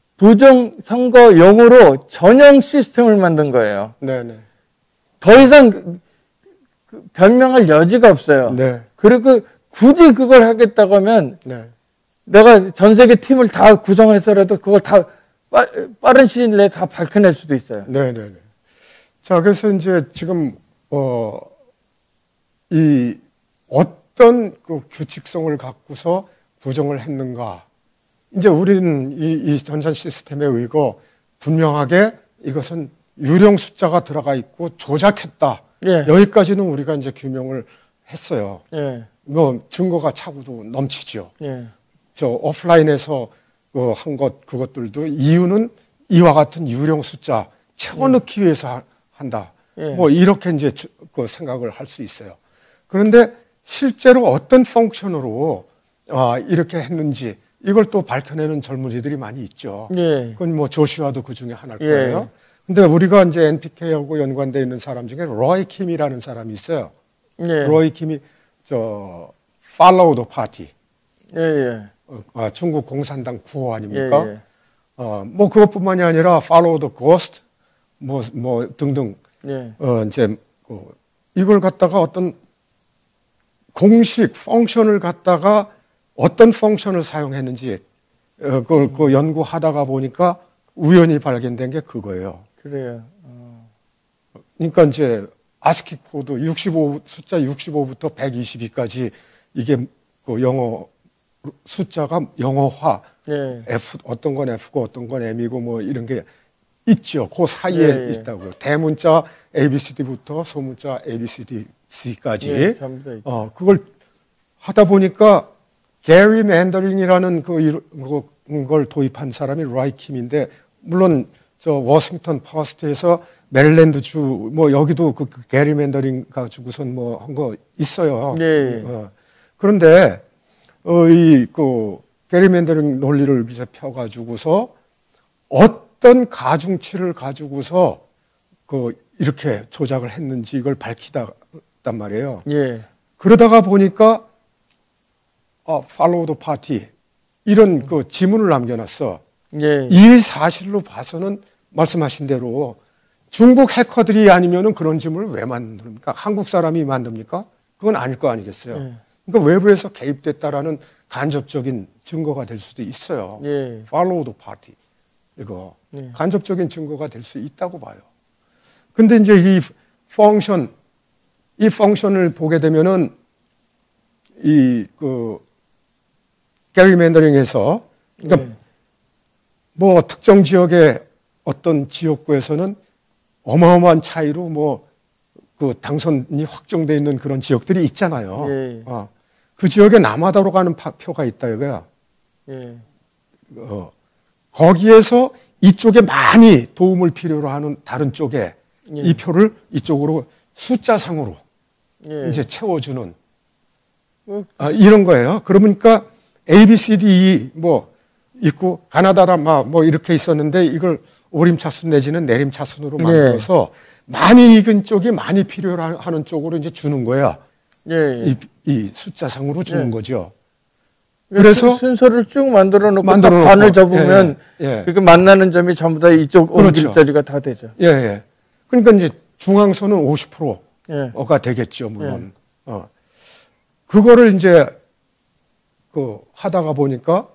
부정선거용으로 전용 시스템을 만든 거예요. 네네. 더 이상 그 변명할 여지가 없어요. 네. 그리고 굳이 그걸 하겠다고 하면 네. 내가 전 세계 팀을 다 구성해서라도 그걸 다 빠, 빠른 시일 내에 다 밝혀낼 수도 있어요. 네네네. 자, 그래서 이제 지금 어, 이 어떤 그 규칙성을 갖고서 부정을 했는가. 이제 우리는 이, 이 전산 시스템에 의거 분명하게 이것은 유령 숫자가 들어가 있고 조작했다. 예. 여기까지는 우리가 이제 규명을 했어요. 예. 뭐 증거가 차고도 넘치죠. 예. 저 오프라인에서 그 한 것 그것들도 이유는 이와 같은 유령 숫자 채워넣기 예. 위해서 한다. 예. 뭐 이렇게 이제 그 생각을 할 수 있어요. 그런데 실제로 어떤 펑션으로 아, 이렇게 했는지 이걸 또 밝혀내는 젊은이들이 많이 있죠. 예. 그건 뭐 조슈아도 그 중에 하나일 거예요. 예. 근데 우리가 이제 엔피케이하고 연관되어 있는 사람 중에 로이 킴이라는 사람이 있어요. 예. 로이 킴이 저 Follow the Party. 예, 예. 어, 중국 공산당 구호 아닙니까? 예, 예. 어, 뭐 그것뿐만이 아니라 Follow the Ghost, 뭐, 뭐 등등. 예. 어, 이제 어, 이걸 갖다가 어떤 공식 펑션을 갖다가 어떤 펑션을 사용했는지 어, 그걸 그 연구하다가 보니까 우연히 발견된 게 그거예요. 그래요. 어. 그러니까 이제 아스키 코드 육십오 숫자 육십오부터 백이십이까지 이게 그 영어 숫자가 영어화, 예. F 어떤 건 F고 어떤 건 M이고 뭐 이런 게 있죠. 그 사이에 예, 예. 있다고. 대문자 에이비씨디부터 소문자 에이비씨디까지. 예, 전부 다 있죠. 어, 그걸 하다 보니까 게리 맨더링이라는 그 걸 도입한 사람이 라이 킴인데, 물론 저 워싱턴 포스트에서 메릴랜드주 뭐 여기도 그, 그 게리 맨더링 가지고선 뭐 한 거 있어요. 예. 어. 그런데 어, 이 그 게리 맨더링 논리를 이제 펴가지고서 어떤 가중치를 가지고서 그 이렇게 조작을 했는지 이걸 밝히단 말이에요. 예. 그러다가 보니까 아, follow the party 이런 그 지문을 남겨놨어. 예. 이 사실로 봐서는 말씀하신 대로 중국 해커들이 아니면은 그런 지문을 왜 만듭니까? 한국 사람이 만듭니까? 그건 아닐 거 아니겠어요. 예. 그러니까 외부에서 개입됐다라는 간접적인 증거가 될 수도 있어요. 예. follow the party 이거 예. 간접적인 증거가 될 수 있다고 봐요. 근데 이제 이 펑션 이 펑션을 보게 되면은 이그 게리 맨더링에서 그러니까 예. 뭐 특정 지역의 어떤 지역구에서는 어마어마한 차이로 뭐 그 당선이 확정돼 있는 그런 지역들이 있잖아요. 예. 어, 그 지역에 남하다로 가는 표가 있다 이거야. 예. 어, 거기에서 이쪽에 많이 도움을 필요로 하는 다른 쪽에 예. 이 표를 이쪽으로 숫자상으로 예. 이제 채워주는 어, 아, 이런 거예요. 그러니까 A, B, C, D, E 뭐 있고 가나다라 뭐 이렇게 있었는데 이걸 오림차순 내지는 내림차순으로 만들어서 예. 많이 익은 쪽이 많이 필요로 하는 쪽으로 이제 주는 거야. 예. 이, 이 숫자상으로 주는 예. 거죠. 그래서 순서를 쭉 만들어 놓고 만들어 놓고, 반을 접으면 예, 예. 이렇게 만나는 점이 전부 다 이쪽 그렇죠. 옮길 자리가 다 되죠. 예, 예. 그러니까 이제 중앙선은 오십 퍼센트가 예. 되겠죠, 물론. 예. 어. 그거를 이제 그 하다가 보니까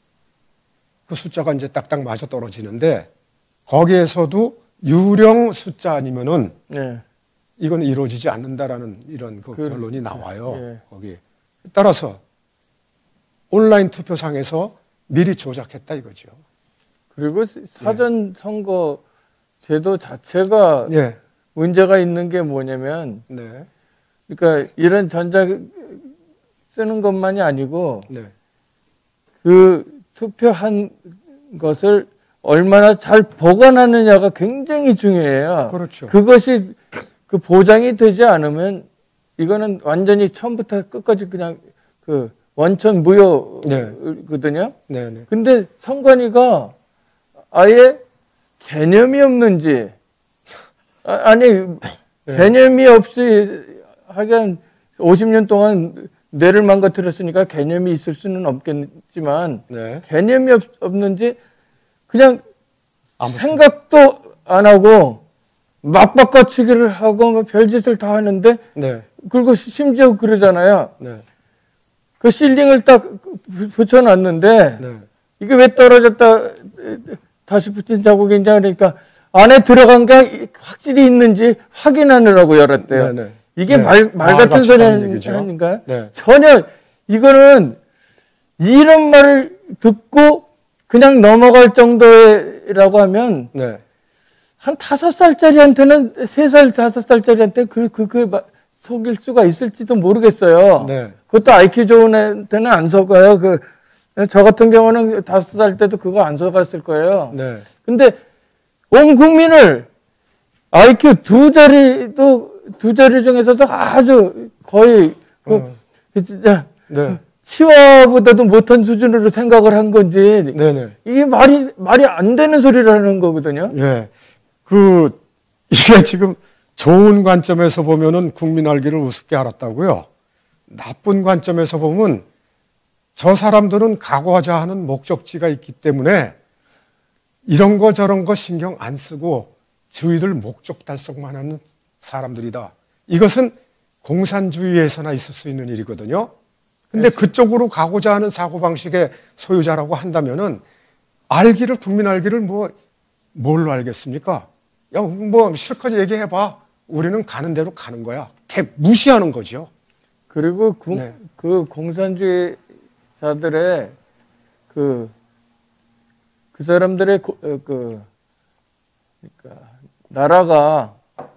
그 숫자가 이제 딱딱 맞아 떨어지는데 거기에서도 유령 숫자 아니면은 예. 이건 이루어지지 않는다라는 이런 그 그렇죠. 결론이 나와요. 예. 거기 따라서 온라인 투표상에서 미리 조작했다 이거죠. 그리고 사전 선거 제도 자체가 예. 문제가 있는 게 뭐냐면, 네. 그러니까 이런 전자 쓰는 것만이 아니고 네. 그 투표한 것을 얼마나 잘 보관하느냐가 굉장히 중요해요. 그렇죠. 그것이 그 보장이 되지 않으면 이거는 완전히 처음부터 끝까지 그냥 그 원천 무효거든요. 네, 네. 근데 선관위가 아예 개념이 없는지 아, 아니 네. 개념이 없이 하긴 오십 년 동안 뇌를 망가뜨렸으니까 개념이 있을 수는 없겠지만 네. 개념이 없, 없는지 그냥 아무튼. 생각도 안 하고 막바꿔치기를 하고 뭐 별짓을 다 하는데 네. 그리고 심지어 그러잖아요. 네. 그 실링을 딱 붙여놨는데 네. 이게 왜 떨어졌다 다시 붙인 자국이냐 그러니까 안에 들어간 게 확실히 있는지 확인하느라고 열었대요. 네, 네. 이게 네. 말, 말 같은 말같이 소리 하는 얘기죠. 아닌가요? 네. 전혀 이거는 이런 말을 듣고 그냥 넘어갈 정도라고 하면 네. 한 다섯 살짜리한테는 세 살, 다섯 살짜리한테 그, 그, 그, 속일 수가 있을지도 모르겠어요. 네. 그것도 아이큐 좋은 애한테는 안 속아요. 그, 저 같은 경우는 다섯 살 때도 그거 안 속았을 거예요. 네. 근데 온 국민을 아이큐 두 자리도, 두 자리 중에서도 아주 거의 그, 어. 그 진짜 네. 치와보다도 못한 수준으로 생각을 한 건지 네네. 이게 말이 말이 안 되는 소리라는 거거든요. 예. 그 이게 지금 좋은 관점에서 보면은 국민 알기를 우습게 알았다고요. 나쁜 관점에서 보면 저 사람들은 각오하자 하는 목적지가 있기 때문에 이런 거 저런 거 신경 안 쓰고 저희들 목적 달성만 하는 사람들이다. 이것은 공산주의에서나 있을 수 있는 일이거든요. 근데 그쪽으로 가고자 하는 사고방식의 소유자라고 한다면은 알기를, 국민 알기를 뭐, 뭘로 알겠습니까? 야, 뭐, 실컷 얘기해봐. 우리는 가는 대로 가는 거야. 개 무시하는 거죠. 그리고 구, 네. 그 공산주의자들의 그, 그 사람들의 고, 그, 그러니까 나라가,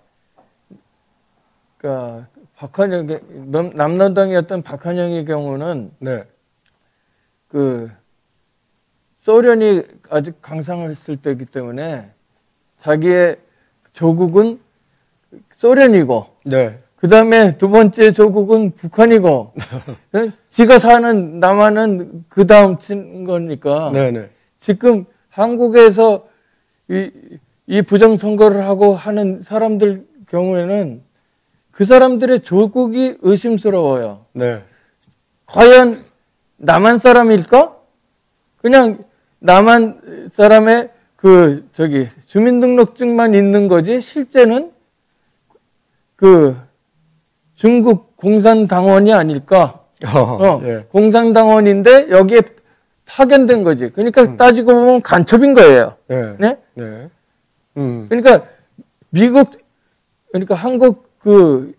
그러니까 박한영, 남노당이었던 박한영의 경우는 네. 그 소련이 아직 강성했을 때이기 때문에 자기의 조국은 소련이고, 네. 그 다음에 두 번째 조국은 북한이고, 지가 사는 남한은 그 다음 친 거니까. 네네. 지금 한국에서 이, 이 부정선거를 하고 하는 사람들 경우에는 그 사람들의 조국이 의심스러워요. 네. 과연 남한 사람일까? 그냥 남한 사람의 그 저기 주민등록증만 있는 거지 실제는 그 중국 공산당원이 아닐까? 어, 어, 예. 공산당원인데 여기에 파견된 거지. 그러니까 음. 따지고 보면 간첩인 거예요. 네. 네? 네. 음. 그러니까 미국 그러니까 한국 그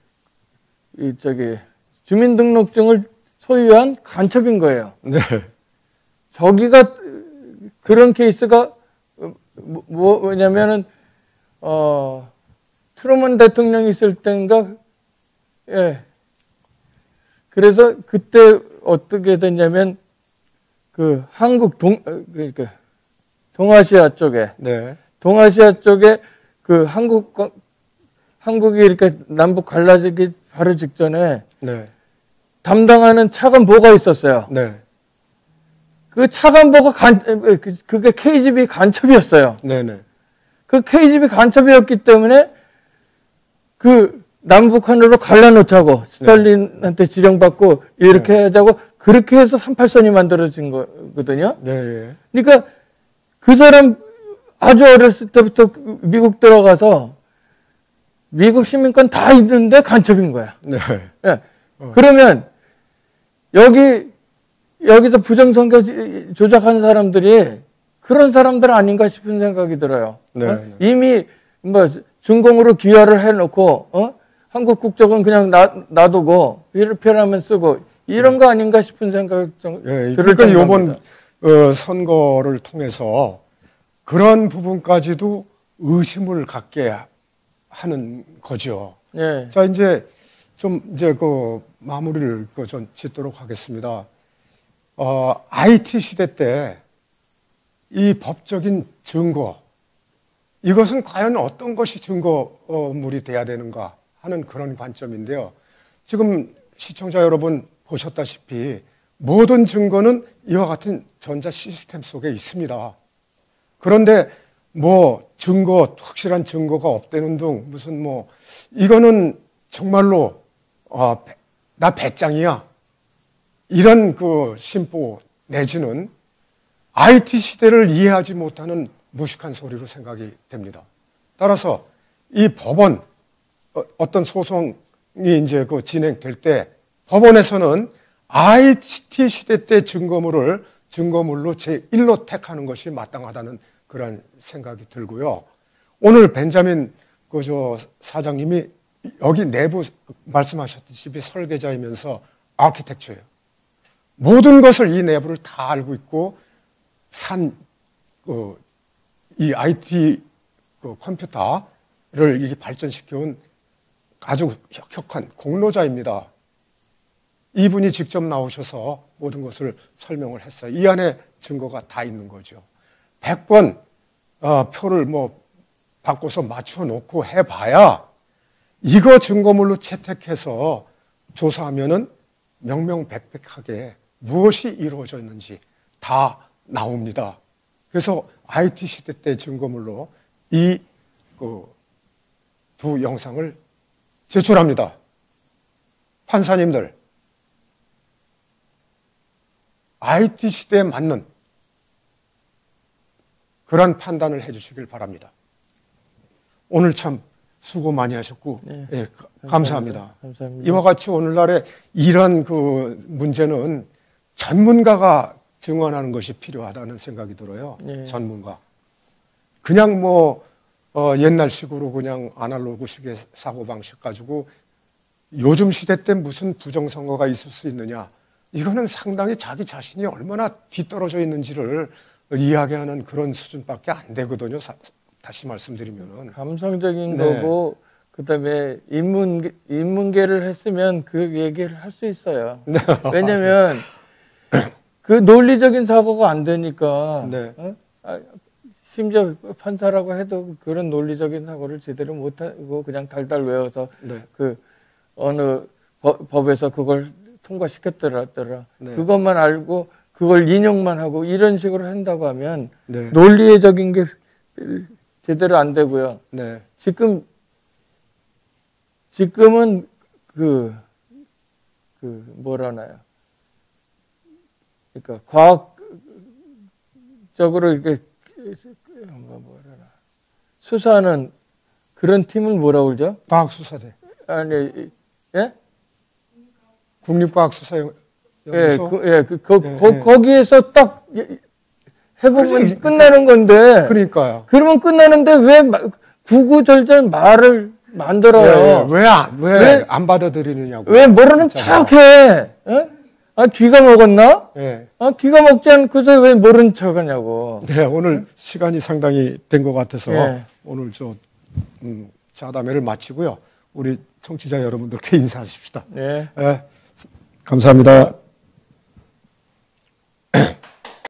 이 저기 주민등록증을 소유한 간첩인 거예요. 네. 저기가 그런 케이스가 뭐, 뭐냐면은 어 트루먼 대통령이 있을 때인가 예. 그래서 그때 어떻게 됐냐면 그 한국 동 그러니까 동아시아 쪽에 네. 동아시아 쪽에 그 한국 한국이 이렇게 남북 갈라지기 바로 직전에 네. 담당하는 차관보가 있었어요. 네. 그 차관보가 간 그게 케이지비 간첩이었어요. 네네. 그 케이지비 간첩이었기 때문에 그 남북한으로 갈라놓자고 스탈린한테 지령받고 이렇게 네. 하자고 그렇게 해서 삼팔선이 만들어진 거거든요. 네. 그러니까 그 사람 아주 어렸을 때부터 미국 들어가서 미국 시민권 다 있는데 간첩인 거야. 네. 예. 어. 그러면 여기 여기서 부정선거 조작한 사람들이 그런 사람들 아닌가 싶은 생각이 들어요. 네. 어? 이미 뭐 중공으로 귀화를 해놓고 어? 한국 국적은 그냥 놔, 놔두고 필요하면 쓰고 이런 거 아닌가 싶은 생각 좀 예, 들을 그러니까 정도입니다. 이번 어, 선거를 통해서 그런 부분까지도 의심을 갖게 하는 거죠. 예. 자, 이제 좀 이제 그 마무리를 그 좀 짓도록 하겠습니다. 어, 아이티 시대 때 이 법적인 증거, 이것은 과연 어떤 것이 증거물이 돼야 되는가 하는 그런 관점인데요. 지금 시청자 여러분 보셨다시피 모든 증거는 이와 같은 전자 시스템 속에 있습니다. 그런데 뭐 증거, 확실한 증거가 없다는 등 무슨 뭐 이거는 정말로 어, 나 배짱이야. 이런 그 심보 내지는 아이티 시대를 이해하지 못하는 무식한 소리로 생각이 됩니다. 따라서 이 법원 어떤 소송이 이제 그 진행될 때 법원에서는 아이티 시대 때 증거물을 증거물로 제일로 택하는 것이 마땅하다는 그런 생각이 들고요. 오늘 벤자민 그 저 사장님이 여기 내부 말씀하셨듯이 설계자이면서 아키텍처예요. 모든 것을 이 내부를 다 알고 있고 산 그 이 아이티 그 컴퓨터를 이렇게 발전시켜온 아주 혁혁한 공로자입니다. 이분이 직접 나오셔서 모든 것을 설명을 했어요. 이 안에 증거가 다 있는 거죠. 백 번 어, 표를 뭐 바꿔서 맞춰 놓고 해봐야 이거 증거물로 채택해서 조사하면은 명명백백하게 무엇이 이루어졌는지 다 나옵니다. 그래서 아이티 시대 때 증거물로 이 그 두 영상을 제출합니다. 판사님들, 아이티 시대에 맞는 그런 판단을 해주시길 바랍니다. 오늘 참 수고 많이 하셨고 네. 예, 감사합니다. 감사합니다. 이와 같이 오늘날의 이런 그 문제는 전문가가 증언하는 것이 필요하다는 생각이 들어요. 네. 전문가. 그냥 뭐 어, 옛날식으로 그냥 아날로그식의 사고방식 가지고 요즘 시대 때 무슨 부정선거가 있을 수 있느냐. 이거는 상당히 자기 자신이 얼마나 뒤떨어져 있는지를 이야기하는 그런 수준밖에 안 되거든요. 사, 다시 말씀드리면은. 감성적인 네. 거고 그다음에 인문 인문계를 했으면 그 얘기를 할 수 있어요. 네. 왜냐면 그 논리적인 사고가 안 되니까 네. 어? 아, 심지어 판사라고 해도 그런 논리적인 사고를 제대로 못하고 그냥 달달 외워서 네. 그 어느 법, 법에서 그걸 통과시켰더라. 네. 그것만 알고 그걸 인용만 하고 이런 식으로 한다고 하면 네. 논리적인 게 제대로 안 되고요. 네. 지금 지금은 그, 그 뭐라나요? 그러니까 과학적으로 이렇게 뭐라나 수사하는 그런 팀을 뭐라고 그러죠? 과학수사대. 아니, 예? 국립과학수사연구소. 예, 그, 예, 그, 거, 예, 거, 예. 거기에서 딱 해보면 그러지. 끝나는 건데. 그러니까요. 그러면 끝나는데 왜 마- 구구절절 말을 만들어요? 왜 안 왜 왜- 안 받아들이느냐고. 왜 모르는 진짜로. 척해? 어? 아, 뒤가 먹었나? 예. 아, 뒤가 먹지 않고서 왜 모른 척하냐고. 네, 오늘 시간이 상당히 된 것 같아서 예. 오늘 저 음, 자담회를 마치고요. 우리 청취자 여러분들께 인사하십시다. 네. 예, 감사합니다.